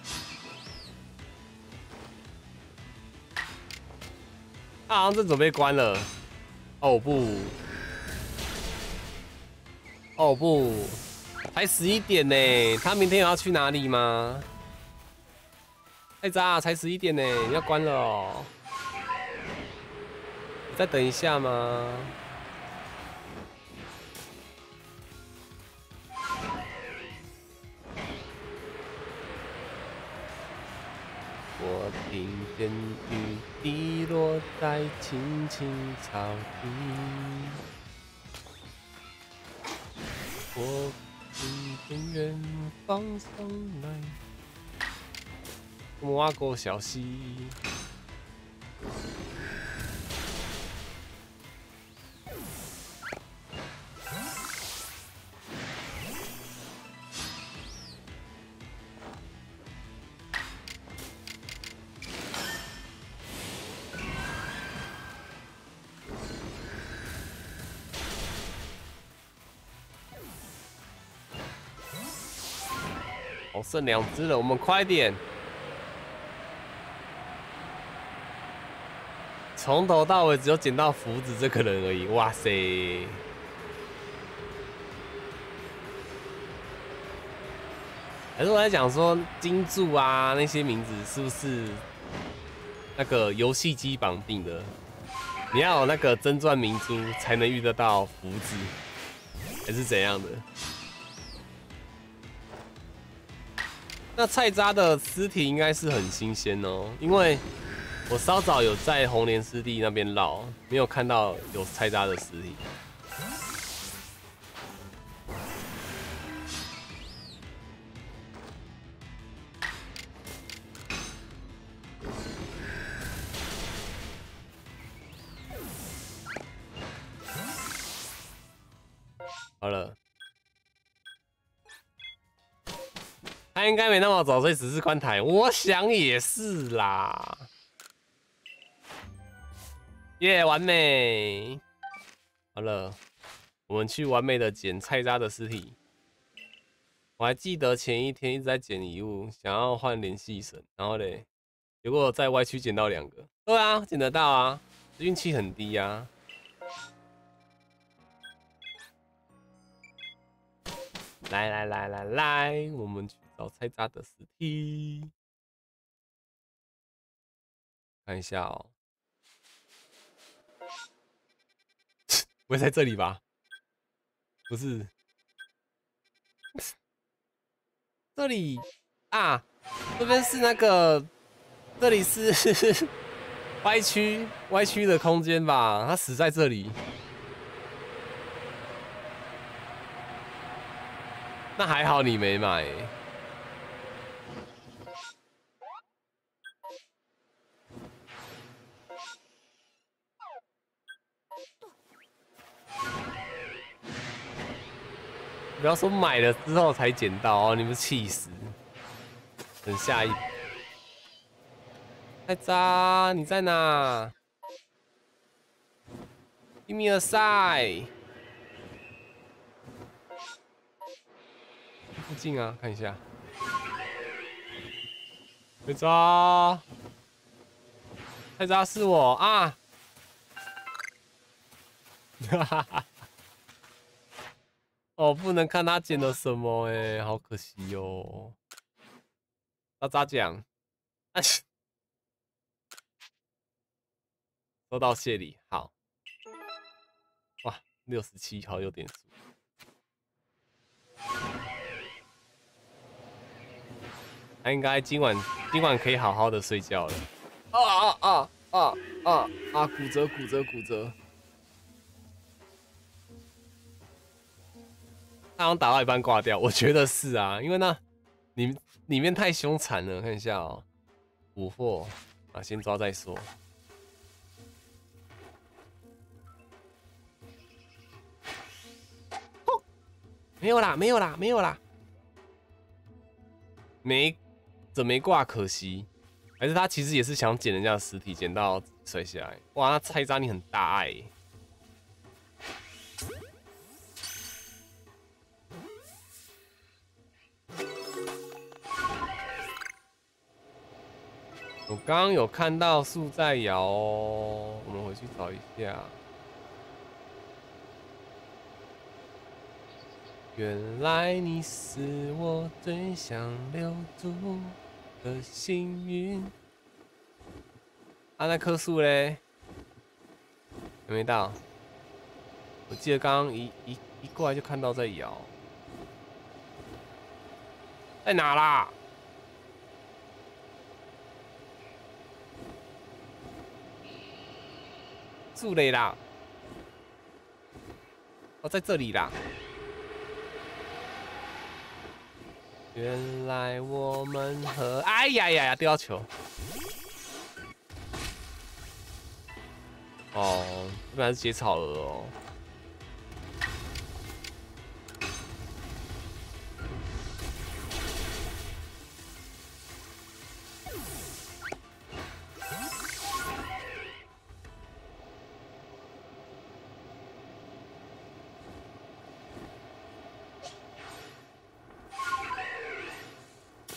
他好像正准备关了。哦不，哦不，才十一点呢。他明天有要去哪里吗？太渣，才十一点呢，要关了哦。再等一下吗？我听见雨滴落在青青草地，我听见远方传来挖过小溪。 剩两只了，我们快点！从头到尾只有捡到福子这个人而已，哇塞！还是我在讲说金柱啊那些名字是不是那个游戏机绑定的？你要有那个真钻明珠才能遇得到福子，还是怎样的？那菜渣的尸体应该是很新鲜哦，因为我稍早有在红莲湿地那边绕，没有看到有菜渣的尸体。好了，他应该没那么早睡，只是关台，我想也是啦。耶、yeah, 完美！好了，我们去完美的捡菜渣的尸体。我还记得前一天一直在捡礼物，想要换联系神，然后嘞，结果在歪区捡到两个。对啊，捡得到啊，运气很低啊。来来来来来，我们去找菜渣的尸体，看一下哦。不会在这里吧？不是，这里啊，这边是那个，这里是歪区歪区的空间吧？他死在这里，那还好你没买、欸。不要说买了之后才捡到哦，你们气死！等下一菜渣，你在哪 ？Give me a sign。附近啊，看一下。菜渣，菜渣是我啊！哈哈哈。哦，不能看他捡了什么哎、欸，好可惜哟、哦。渣渣奖，收到谢礼，好。哇，六十七好有点数。他应该今晚今晚可以好好的睡觉了。啊啊啊啊啊啊！骨折骨折骨折！他好像打到一半挂掉，我觉得是啊，因为那里里面太凶残了。看一下哦，捕获啊，先抓再说。哦，没有啦，没有啦，没有啦，没这没挂，可惜。还是他其实也是想捡人家的尸体，捡到摔下来。哇，那菜渣你很大爱、欸。我刚刚有看到树在摇哦，我们回去找一下。原来你是我最想留住的幸运。啊，那棵树嘞？还没到。我记得刚刚一一一过来就看到在摇，在哪啦？树嘞啦！哦，在这里啦。原来我们和……哎呀呀呀，丢到球！哦，这边是结草蛾哦。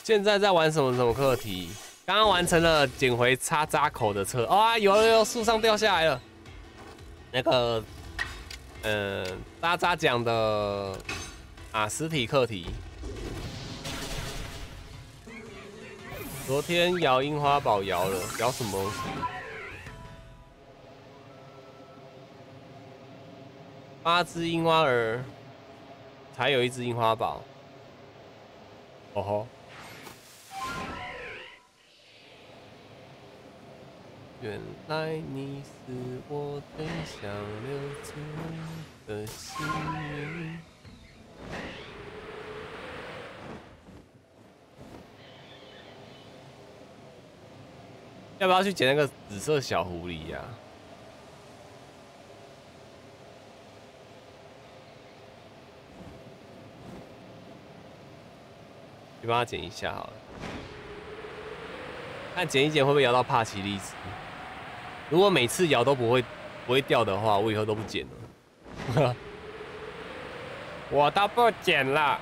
现在在玩什么什么课题？刚刚完成了捡回插扎口的车。哦啊，有有有，树上掉下来了。那个，嗯、呃，渣渣讲的啊，实体课题。昨天摇樱花宝摇了，摇什么东西？八只樱花儿才有一只樱花宝。哦吼。原来你是我最想留住的幸运。要不要去捡那个紫色小狐狸呀、啊？去帮他捡一下好了。看捡一捡会不会摇到帕奇利兹？如果每次摇都不会不会掉的话，我以后都不捡了。我都不捡了。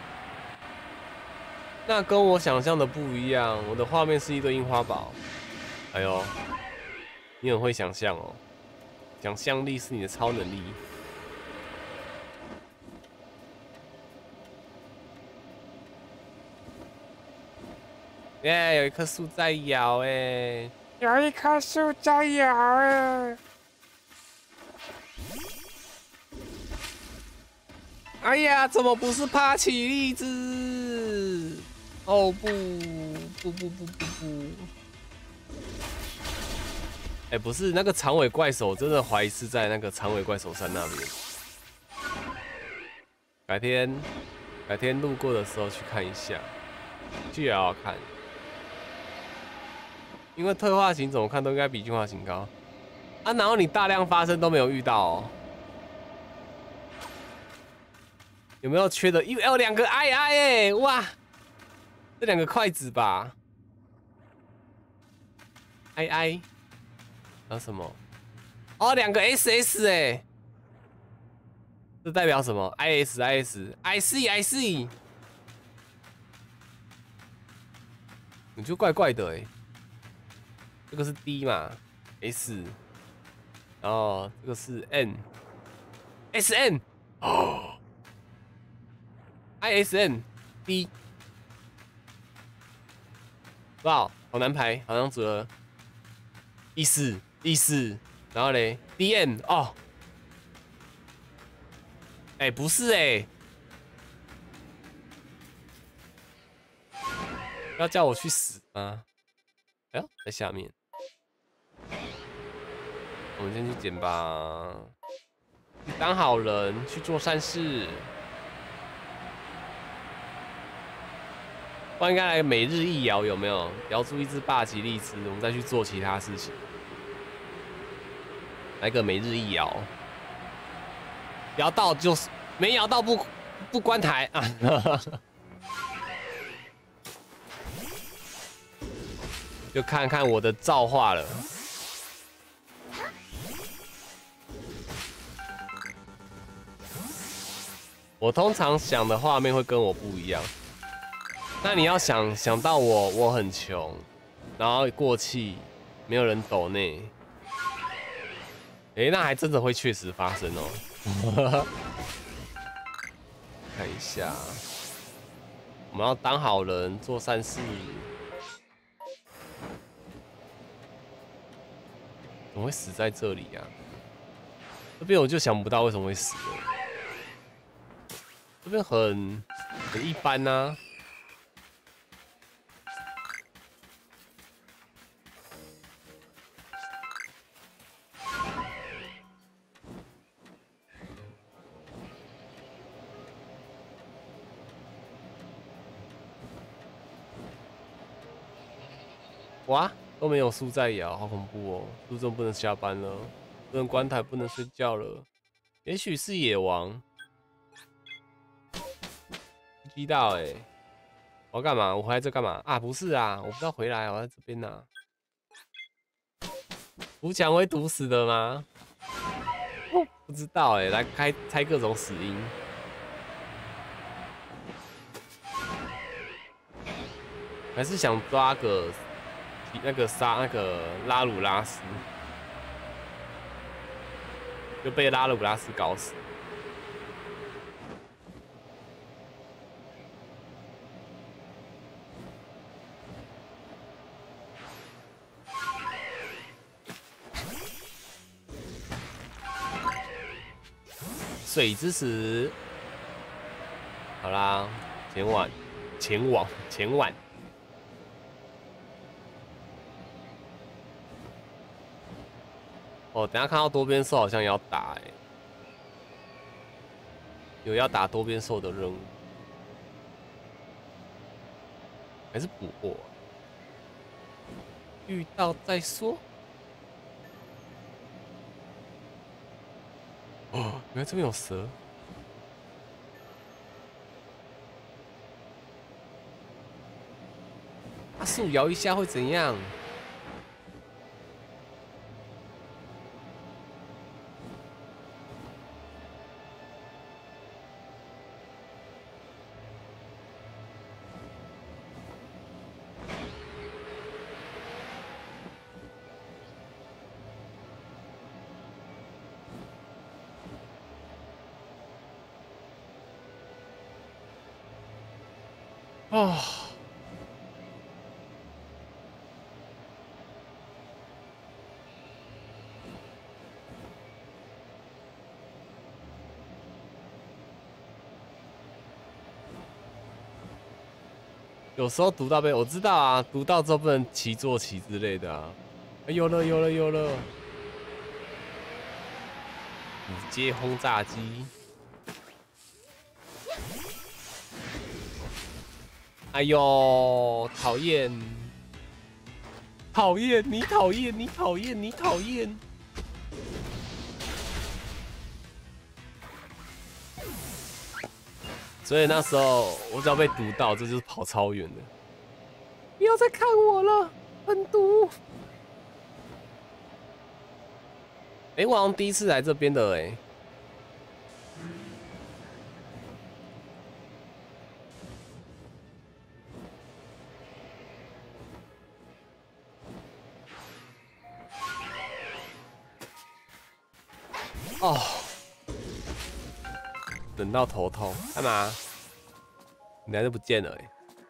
那跟我想象的不一样，我的画面是一堆樱花宝。哎呦，你很会想象哦，想象力是你的超能力。耶、yeah, 有一棵树在摇哎，
有一棵树在摇哎。
哎呀，怎么不是帕奇利兹？哦不不不不不不！哎、欸，不是那个长尾怪手，真的怀疑是在那个长尾怪手山那边。改天改天路过的时候去看一下，去也好看。因为特化型怎么看都应该比进化型高啊，然后你大量发生都没有遇到哦。有没有缺的？因为有两个 I I 哎，哇，这两个筷子吧 ，I I， 还有什么？哦，两个 S S 哎，这代表什么 ？I S I S，I see I see， 你就怪怪的哎，这个是 D 嘛 ，S， 然后这个是 N，S N， 哦。I S N D， 哇，好难排，好像组了第四第四，然后嘞 D N 哦，哎、欸、不是哎、欸，要叫我去死吗？哎呦，在下面，我们先去捡吧，当好人，去做善事。不然应该来个每日一摇，有没有？摇出一只霸气荔枝，我们再去做其他事情。来个每日一摇，摇到就是没摇到不不关台啊！就看看我的造化了。我通常想的画面会跟我不一样。那你要想想到我，我很穷，然后过气，没有人抖内，哎、欸，那还真的会确实发生哦。看一下，我们要当好人，做善事。怎么会死在这里啊？这边我就想不到为什么会死了。这边很很一般啊。哇，都没有树在摇，好恐怖哦！树中不能下班了，不能关台，不能睡觉了。也许是野王，不知道哎、欸。我要干嘛？我回来这干嘛？啊，不是啊，我不知道回来，我在这边呢、啊。扶墙会毒死的吗？哦、不知道哎、欸，来开猜各种死因。 还是想抓个那个杀那个拉鲁拉斯，就被拉鲁拉斯搞死。水之石，好啦，前往，前往，前往。哦，等下看到多边兽好像也要打哎、欸，有要打多边兽的任务，还是捕获、啊？遇到再说。哦，原来这边有蛇。阿树摇一下会怎样？哦，有时候读到被我知道啊，读到之后不能骑坐骑之类的啊。欸、有了有了有了，五阶轰炸机。哎呦，讨厌！讨厌你，讨厌你，讨厌你，讨厌！所以那时候我只要被毒到，这就是跑超远的。不要再看我了，很毒！哎、欸，我好像第一次来这边的哎、欸。哦，冷到头痛，干嘛？你还是不见了哎、欸！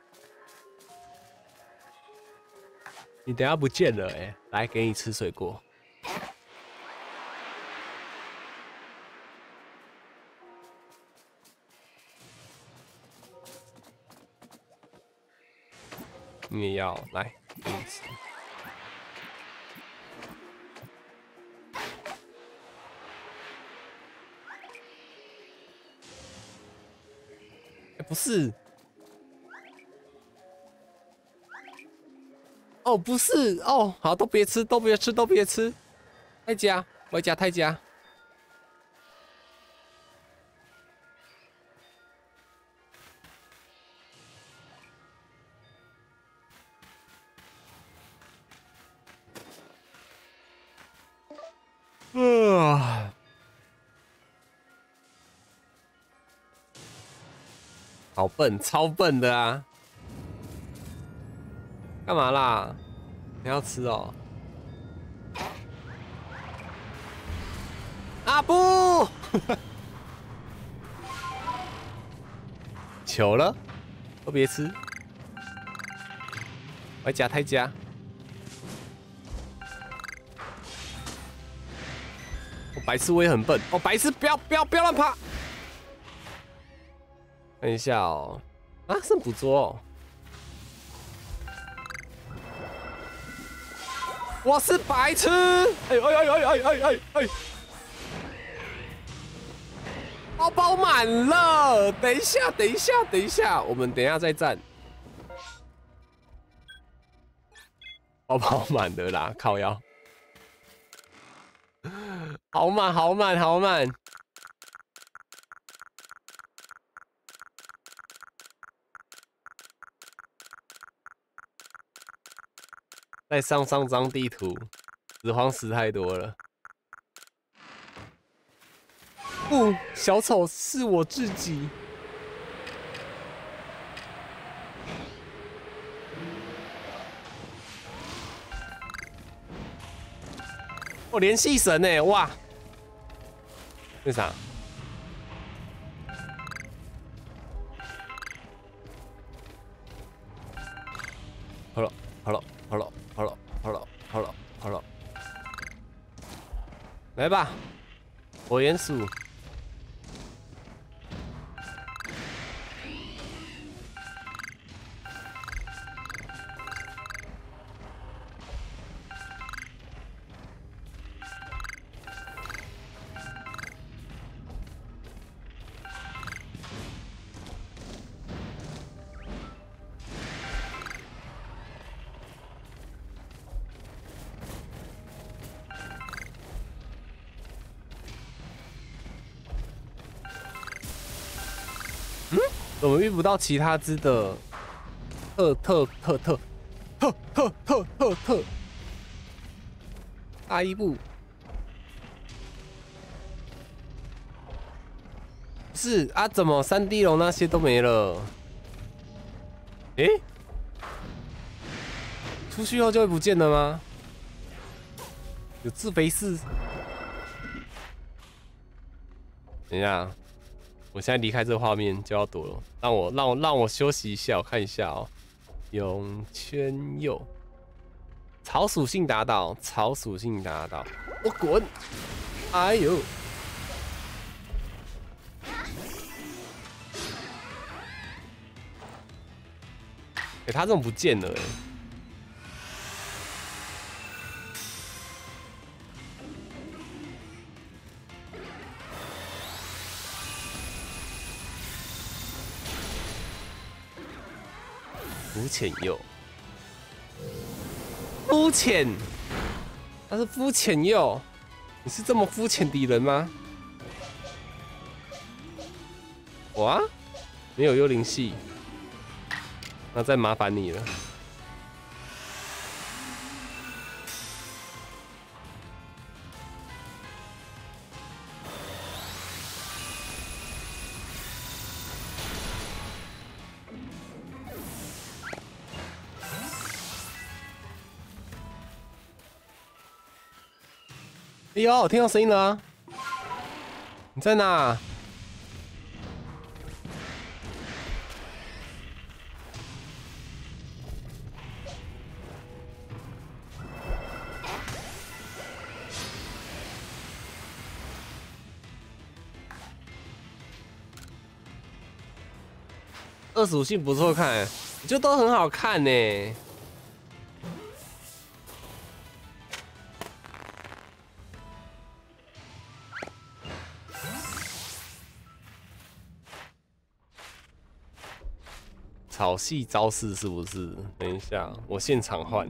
你等下不见了哎、欸！来，给你吃水果。你也要来，给你吃。不是，哦，不是，哦，好，都别吃，都别吃，都别吃，太加，外加太加。啊，好笨，超笨的啊！干嘛啦？你要吃哦？啊不！糗了，都别吃，外加太加。哦，白痴我也很笨哦，白痴不要不要不要乱爬！看一下哦，啊，剩捕捉哦。我是白痴！哎呦哎呦哎呦哎呦哎呦哎哎！包包满了，等一下等一下等一下，我们等一下再战。包包满了啦，靠腰。好慢好慢好慢。再上上张地图，拾荒石太多了。不，小丑是我自己。 我连系神呢，哇！为啥？好了，好了，好了，好了，好了，好了，好了，来吧，火元素。怎么遇不到其他只的特特特特特特特特特大一步？是啊，怎么三 D 龙那些都没了？诶、欸，出去后就会不见了吗？有自肥式？等一下。我现在离开这个画面就要躲了，让我让我让我休息一下，我看一下哦。永圈右，草属性打倒，草属性打倒，我滚！哎呦！哎、欸，他这种不见了哎、欸。肤浅右，肤浅，他是肤浅右，你是这么肤浅的人吗？我啊，没有幽灵系，那再麻烦你了。哎呦，我听到声音了啊！你在哪？二属性不错看，我觉得都很好看呢。草系招式是不是？等一下，我现场换。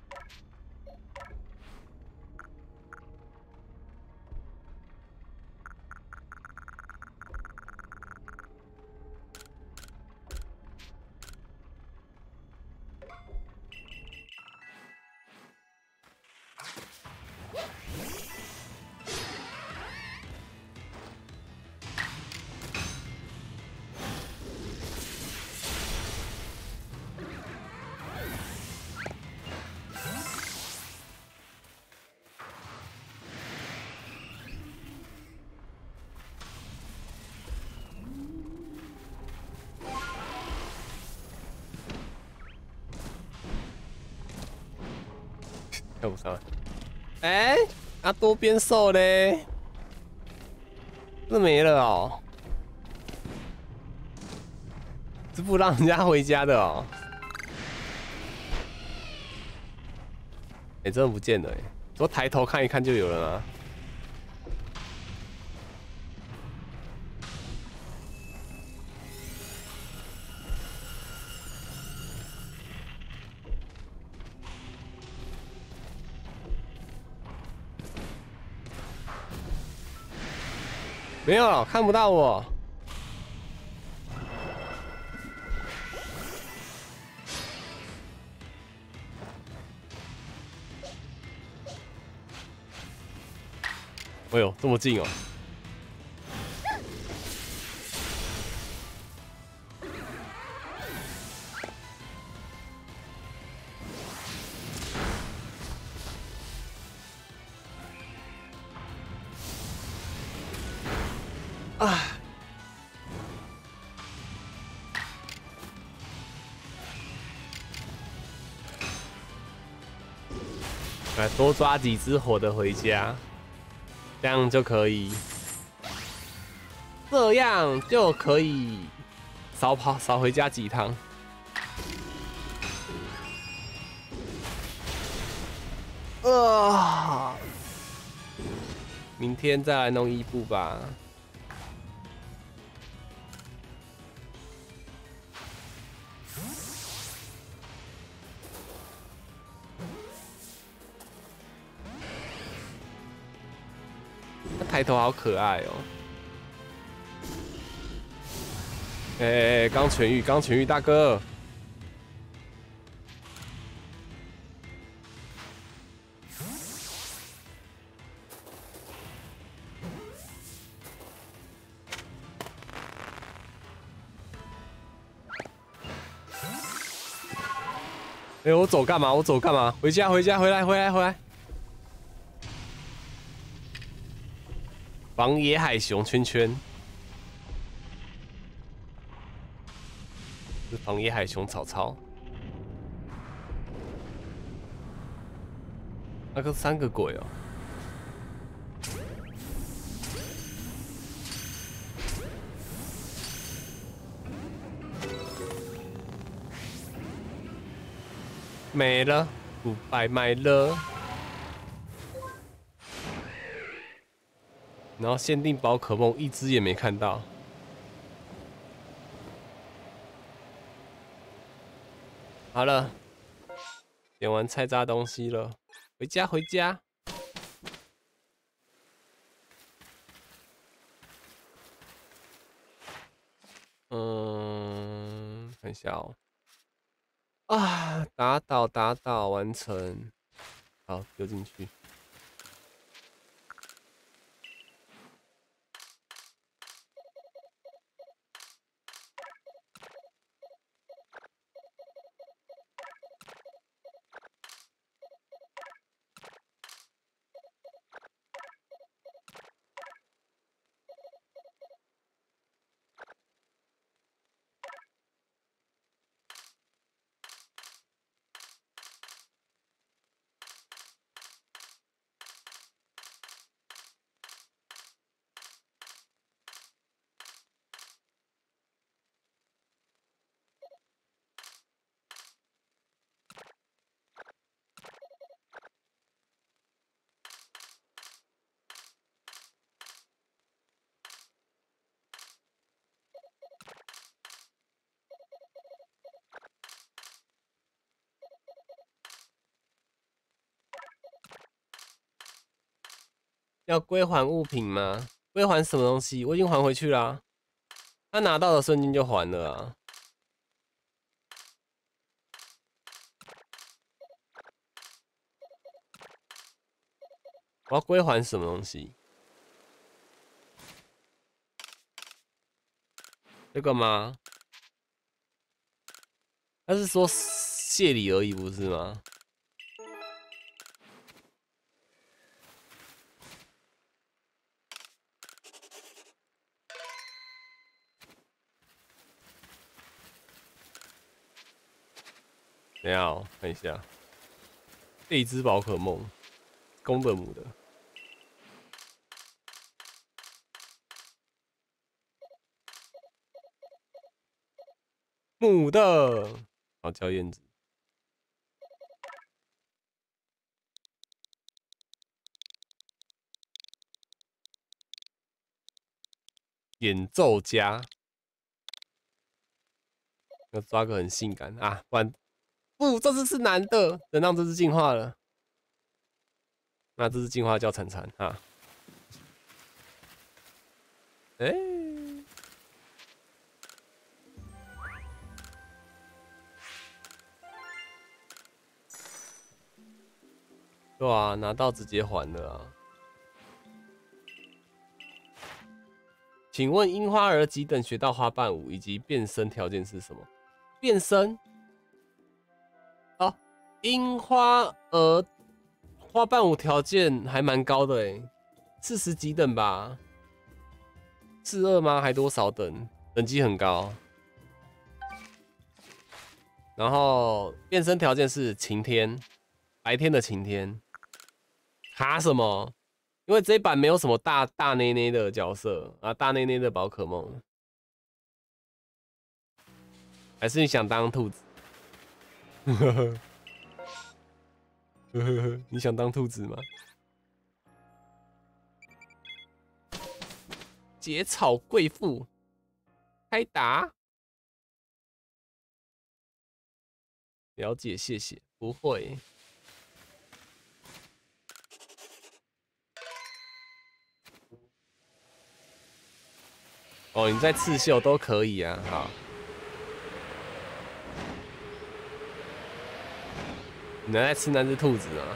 看不上。哎、欸，啊多边兽嘞，这没了哦，是不让人家回家的哦。哎、欸，真的不见了哎，我抬头看一看就有了啊。没有，看不到我。哎呦，这么近哦！ 啊！来多抓几只火的回家，这样就可以，这样就可以少跑少回家几趟。啊！明天再来弄伊布吧。他抬头好可爱哦！哎哎哎，刚痊愈，刚痊愈，大哥。哎、欸，我走干嘛？我走干嘛？回家，回家，回来，回来，回来。防野海熊圈圈，是防野海熊草草。那个三个鬼哦。没了，不白买了。然后限定宝可梦一只也没看到。好了，点完菜渣东西了，回家回家。嗯，看一下哦。啊，打倒打倒完成，好丢进去。要归还物品吗？归还什么东西？我已经还回去了、啊。他拿到的瞬间就还了啊。我要归还什么东西？这个吗？他是说谢礼而已，不是吗？等一下、喔，看一下，这一只宝可梦，公的母的，母的，好叫燕子。演奏家，要抓个很性感啊！不然不，这只是男的，能让这只进化了。那这只进化叫惨惨啊！哎、欸，对啊，拿到直接还了啊。请问樱花儿几等学到花瓣舞，以及变身条件是什么？变身？哦，樱花儿花瓣舞条件还蛮高的哎，四十几等吧。 四二吗？还多少等？等级很高。然后变身条件是晴天，白天的晴天。卡什么？因为这一版没有什么大大内内的角色啊，大内内的宝可梦。还是你想当兔子？呵呵呵呵呵，你想当兔子吗？结草贵妇，开打。了解，谢谢。不会。哦，你在刺绣都可以啊，好。你在吃那只兔子啊？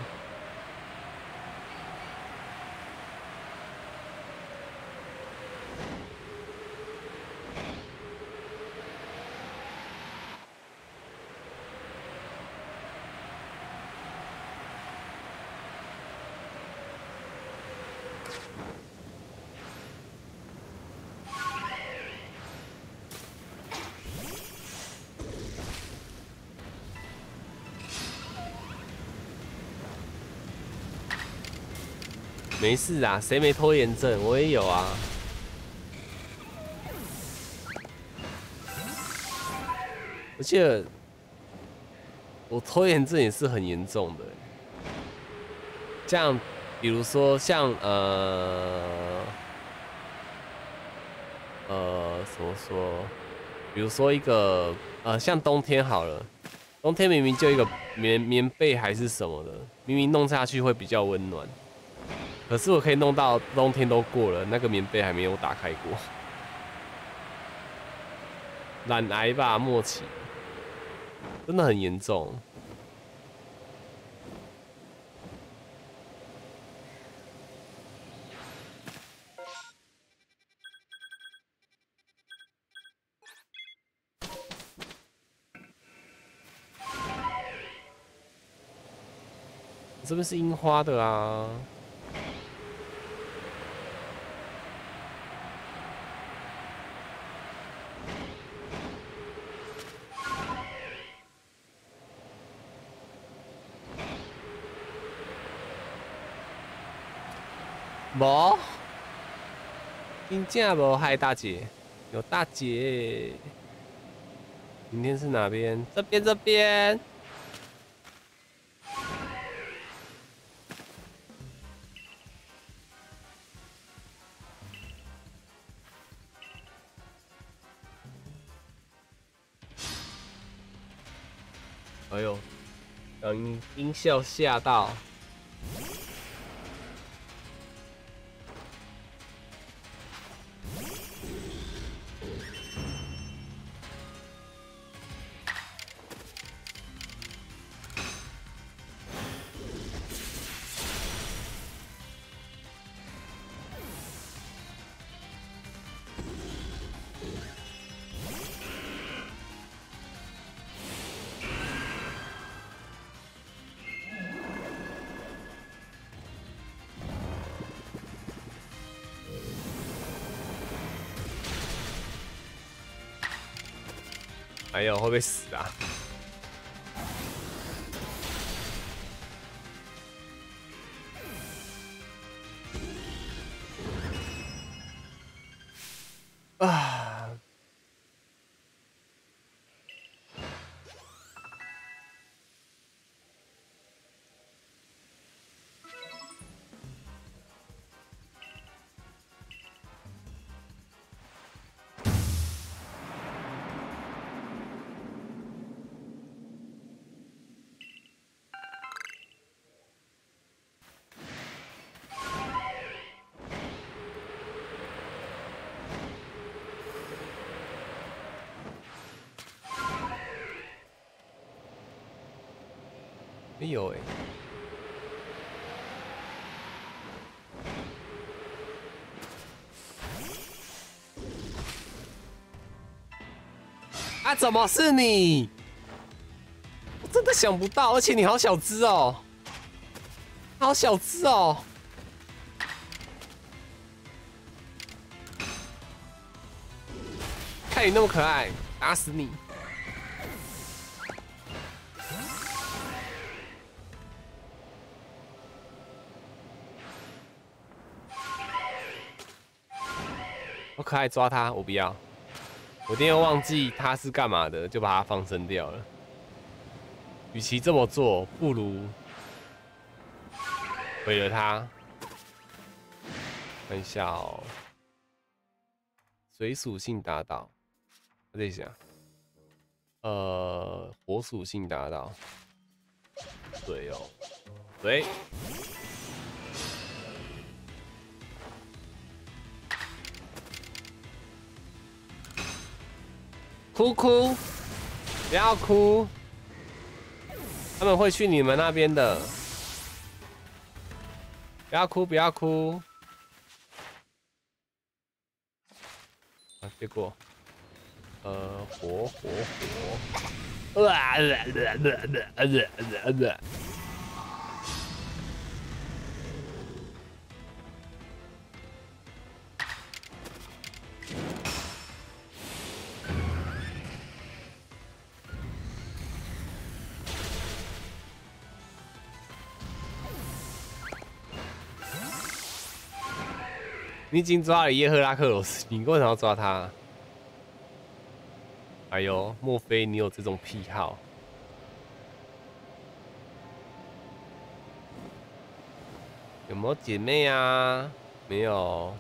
没事啊，谁没拖延症？我也有啊。而且我拖延症也是很严重的。像比如说像呃呃怎么说？比如说一个呃像冬天好了，冬天明明就一个棉棉被还是什么的，明明弄下去会比较温暖。可是我可以弄到冬天都过了，那个棉被还没有打开过。懒癌吧，末期，真的很严重。这边是樱花的啊。无，真正无害大姐，有大姐。明天是哪边？这边这边。哎呦，让音音效吓到。哎呦，会不会死啊？啊！没有哎、啊，怎么是你？我真的想不到，而且你好小只哦，好小只哦。 看你那么可爱，打死你！我可爱抓他，我不要。我一定要忘记他是干嘛的，就把他放生掉了。与其这么做，不如毁了他。看一下哦，水属性打倒，我在想，呃，火属性打倒，水哦，水。哭哭，不要哭，他们会去你们那边的。不要哭，不要哭。啊，结果，呃，火火火，啊呃呃呃呃呃呃。你已经抓了耶赫拉克罗斯，你为什么要抓他？哎呦，莫非你有这种癖好？有没有姐妹啊？没有。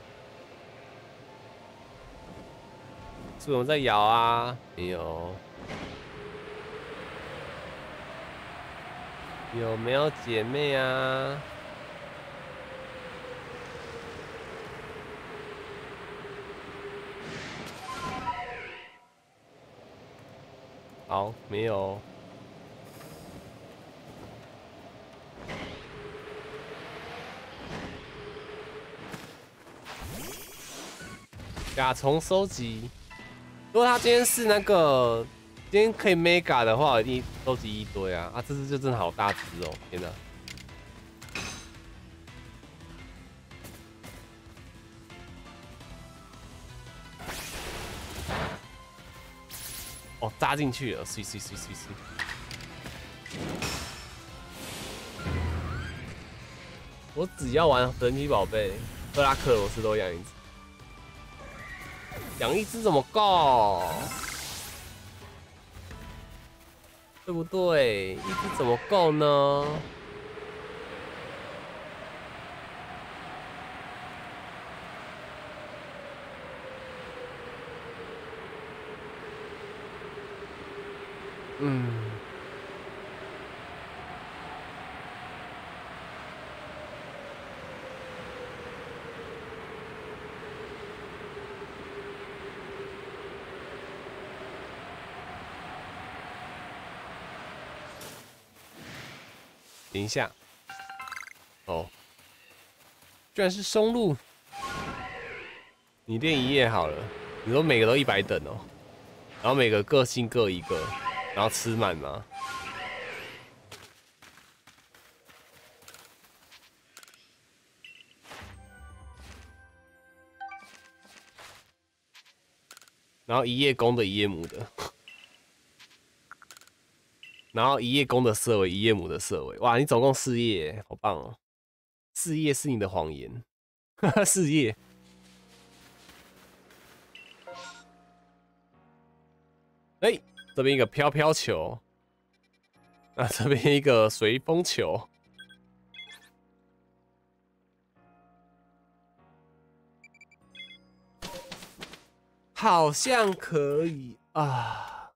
是我们在摇啊？没有。有没有姐妹啊？好，没有。甲虫收集。如果他今天是那个，今天可以 mega 的话，我一定收集一堆啊！啊，这只就真的好大只哦！天哪！哦，扎进去了，碎碎碎碎碎。我只要玩神奇宝贝，赫拉克罗斯都养一只。养一只怎么够？对不对？一只怎么够呢？嗯。等一下，哦，居然是松露，你练一页好了。你说每个都一百等哦，然后每个个性各一个，然后吃满吗？然后一页公的，一页母的，然后一页公的色尾，一页母的色尾。哇，你总共四页，好棒哦！四页是你的谎言，四页。哎、欸，这边一个飘飘球，啊，这边一个随风球。好像可以啊。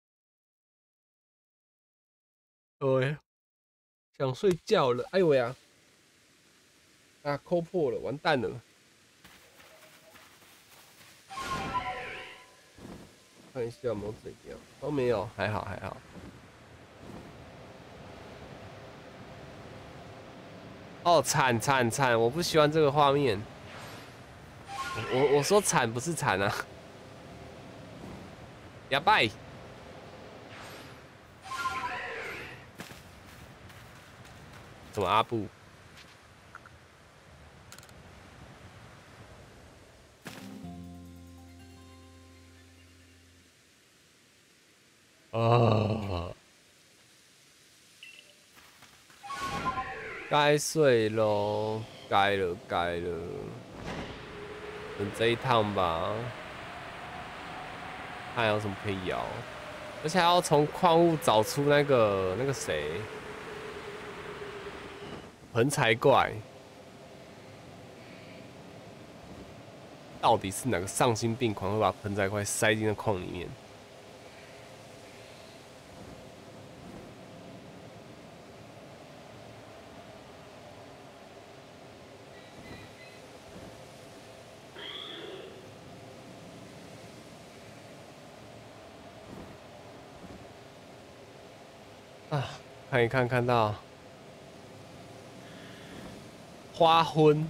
对，想睡觉了。哎呦喂啊！啊，抠破了，完蛋了。看一下有没有怎样，都没有，还好还好。哦，惨惨惨！我不喜欢这个画面。我我说惨不是惨啊。哑巴。什么阿布？ 啊！该睡喽，该了，该了。等这一趟吧，看有什么可以摇，而且还要从矿物找出那个那个谁，盆才怪。 到底是哪个丧心病狂会把盆栽块塞进那矿里面？啊，看一看，看到花昏。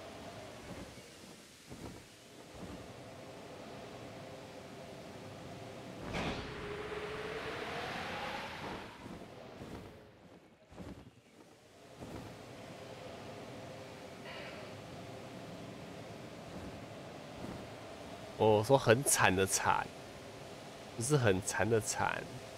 我说很惨的惨，不是很惨的惨。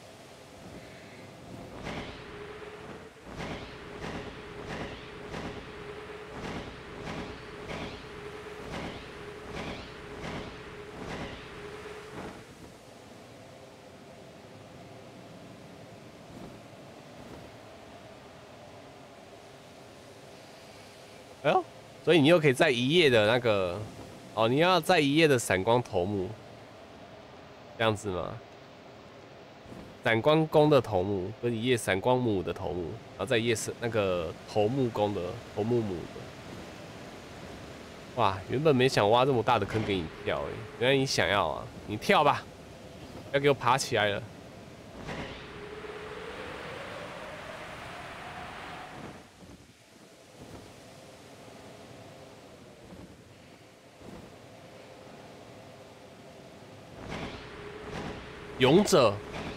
哎呦，所以你又可以在一页的那个。 哦，你要在一页的闪光头目，这样子吗？闪光弓的头目跟一页闪光母的头目，然后在一页是那个头目弓的头目母的。哇，原本没想挖这么大的坑给你跳哎，原来你想要啊，你跳吧，要给我爬起来了。 勇者，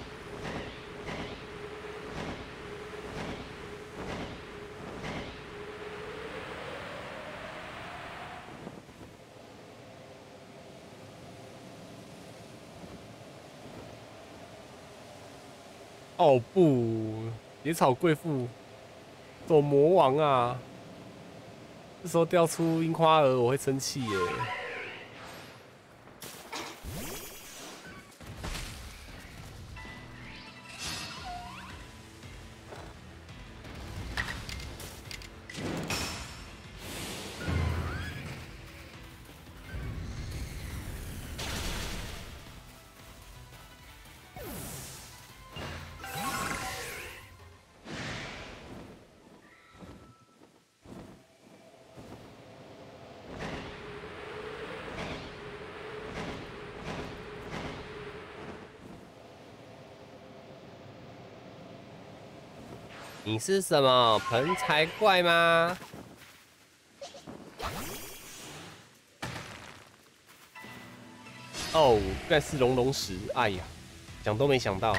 哦不，野草贵妇，走魔王啊！这时候掉出樱花儿，我会生气耶。 你是什么盆才怪吗？哦，居然是龙龙石！哎呀，想都没想到。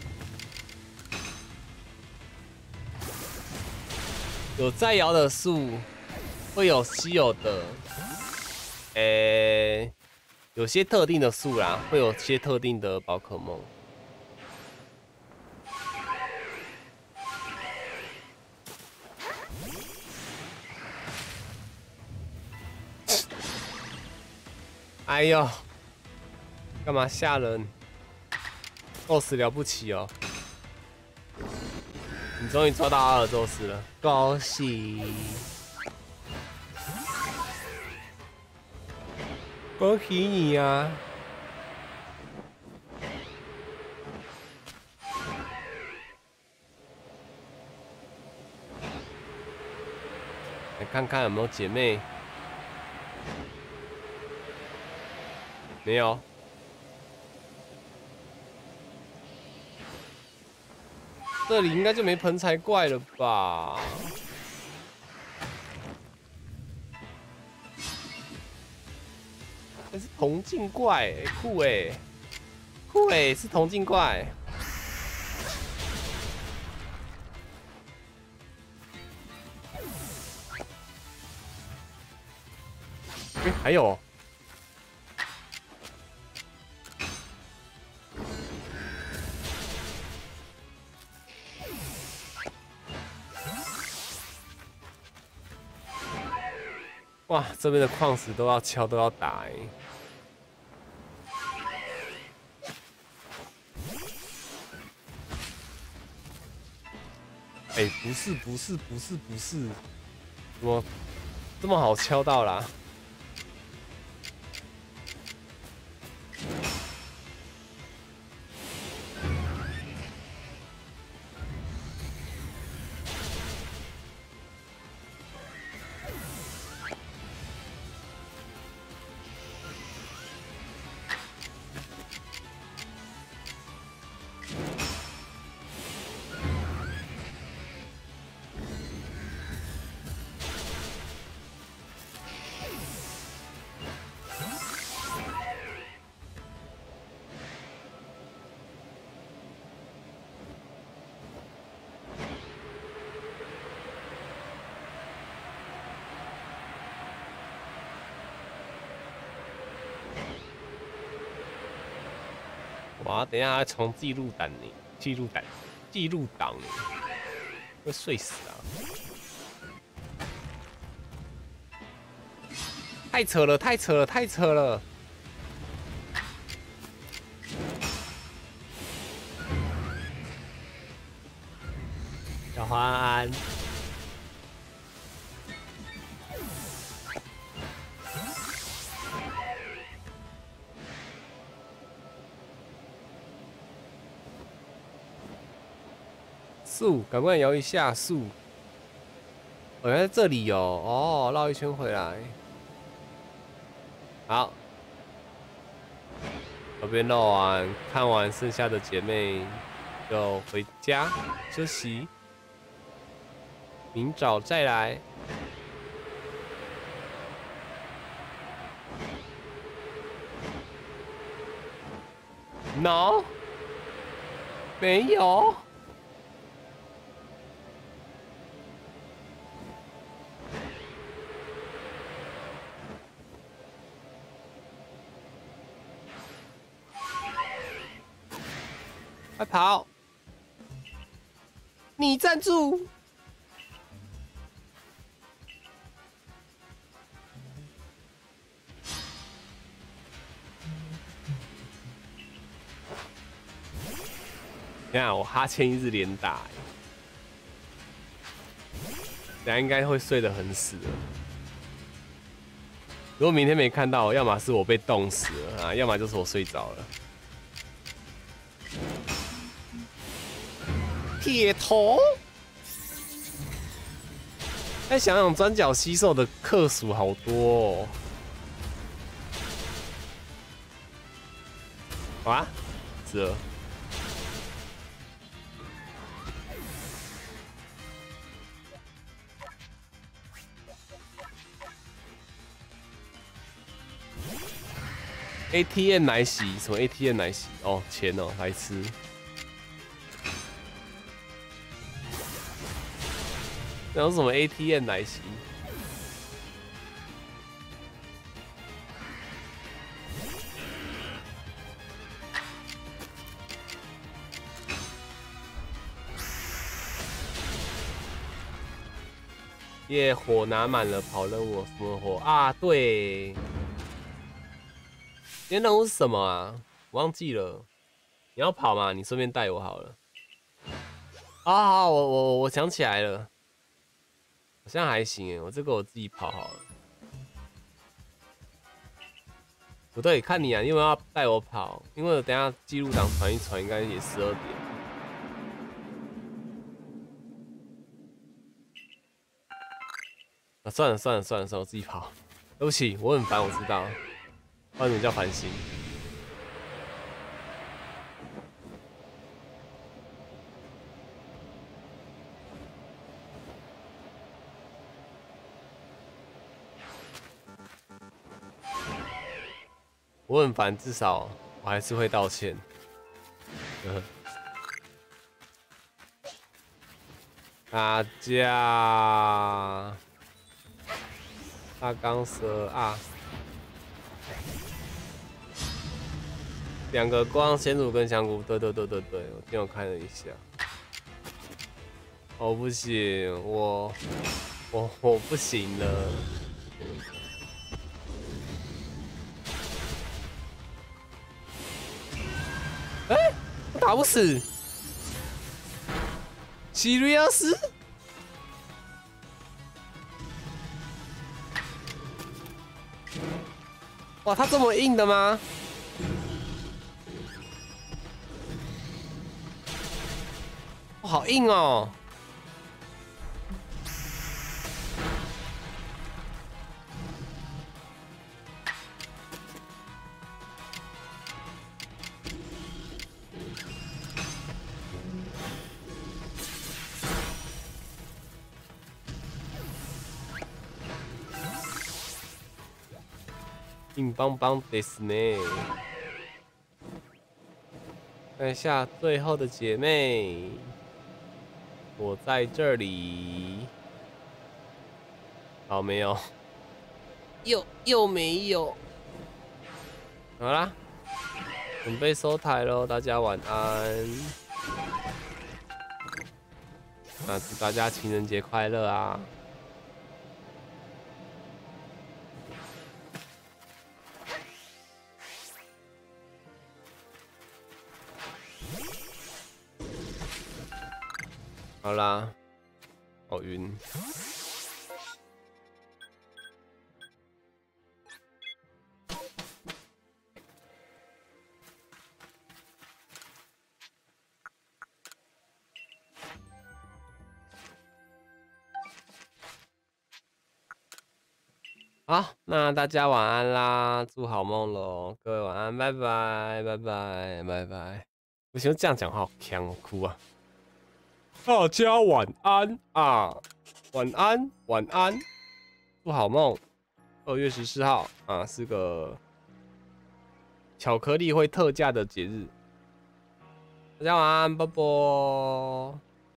有在摇的树会有稀有的，诶、欸，有些特定的树啦，会有些特定的宝可梦。 哎呦，干嘛吓人？宙斯了不起哦！你终于抓到阿尔宙斯了，恭喜！恭喜你呀、啊！来看看有没有姐妹。 没有，这里应该就没盆才怪了吧？这是铜镜怪、欸，酷哎、欸，酷哎、欸，是铜镜怪。哎、欸，还有。 哇，这边的矿石都要敲，都要打哎、欸！哎、欸，不是不是不是不是，怎么这么好敲到啦？哇，等一下还重记录档呢，记录档，记录档呢，会睡死啊！太扯了，太扯了，太扯了！小花安。树，赶快摇一下树。我、哦、原来在这里哦，哦，绕一圈回来。好，这边绕完，看完剩下的姐妹就回家休息，明早再来。No， 没有。快跑！你站住！你看我哈欠一直连打，等下应该会睡得很死了。如果明天没看到，要么是我被冻死了啊，要么就是我睡着了。铁头，再想想转角吸兽的克数好多哦。好啊，死了。A T M 奶洗什么 A T M 奶洗？哦，钱哦，来吃。然后什么 A T M 奶洗？耶，火拿满了，跑任务什么火啊？对，今天任务是什么啊？忘记了。你要跑吗？你顺便带我好了。啊，好，我我我想起来了，好像还行哎，我这个我自己跑好了。不对，看你啊，因为要带我跑，因为我等一下记录档传一传，应该也十二点。啊，算了算了算了算了，我自己跑。对不起，我很烦，我知道。为什么叫繁星？我很烦，至少我还是会道歉。嗯，大家，大钢蛇啊，两个光鲜乳跟香菇，对对对对对，我今天我看了一下。哦，不行，我我我不行了。 打不死。西瑞亚斯，哇，他这么硬的吗？哇，好硬哦！硬邦邦ですね。看一下最后的姐妹，我在这里。好，没有，又又没有。好啦，准备收台喽，大家晚安。那祝大家情人节快乐啊！好啦，好晕。好，那大家晚安啦，祝好梦喽，各位晚安，拜拜，拜拜，拜拜。不行，这样讲话好呛，我哭啊！大家晚安啊，晚安，晚安，祝好梦。二月十四号啊，是个巧克力会特价的节日。大家晚安，啵啵。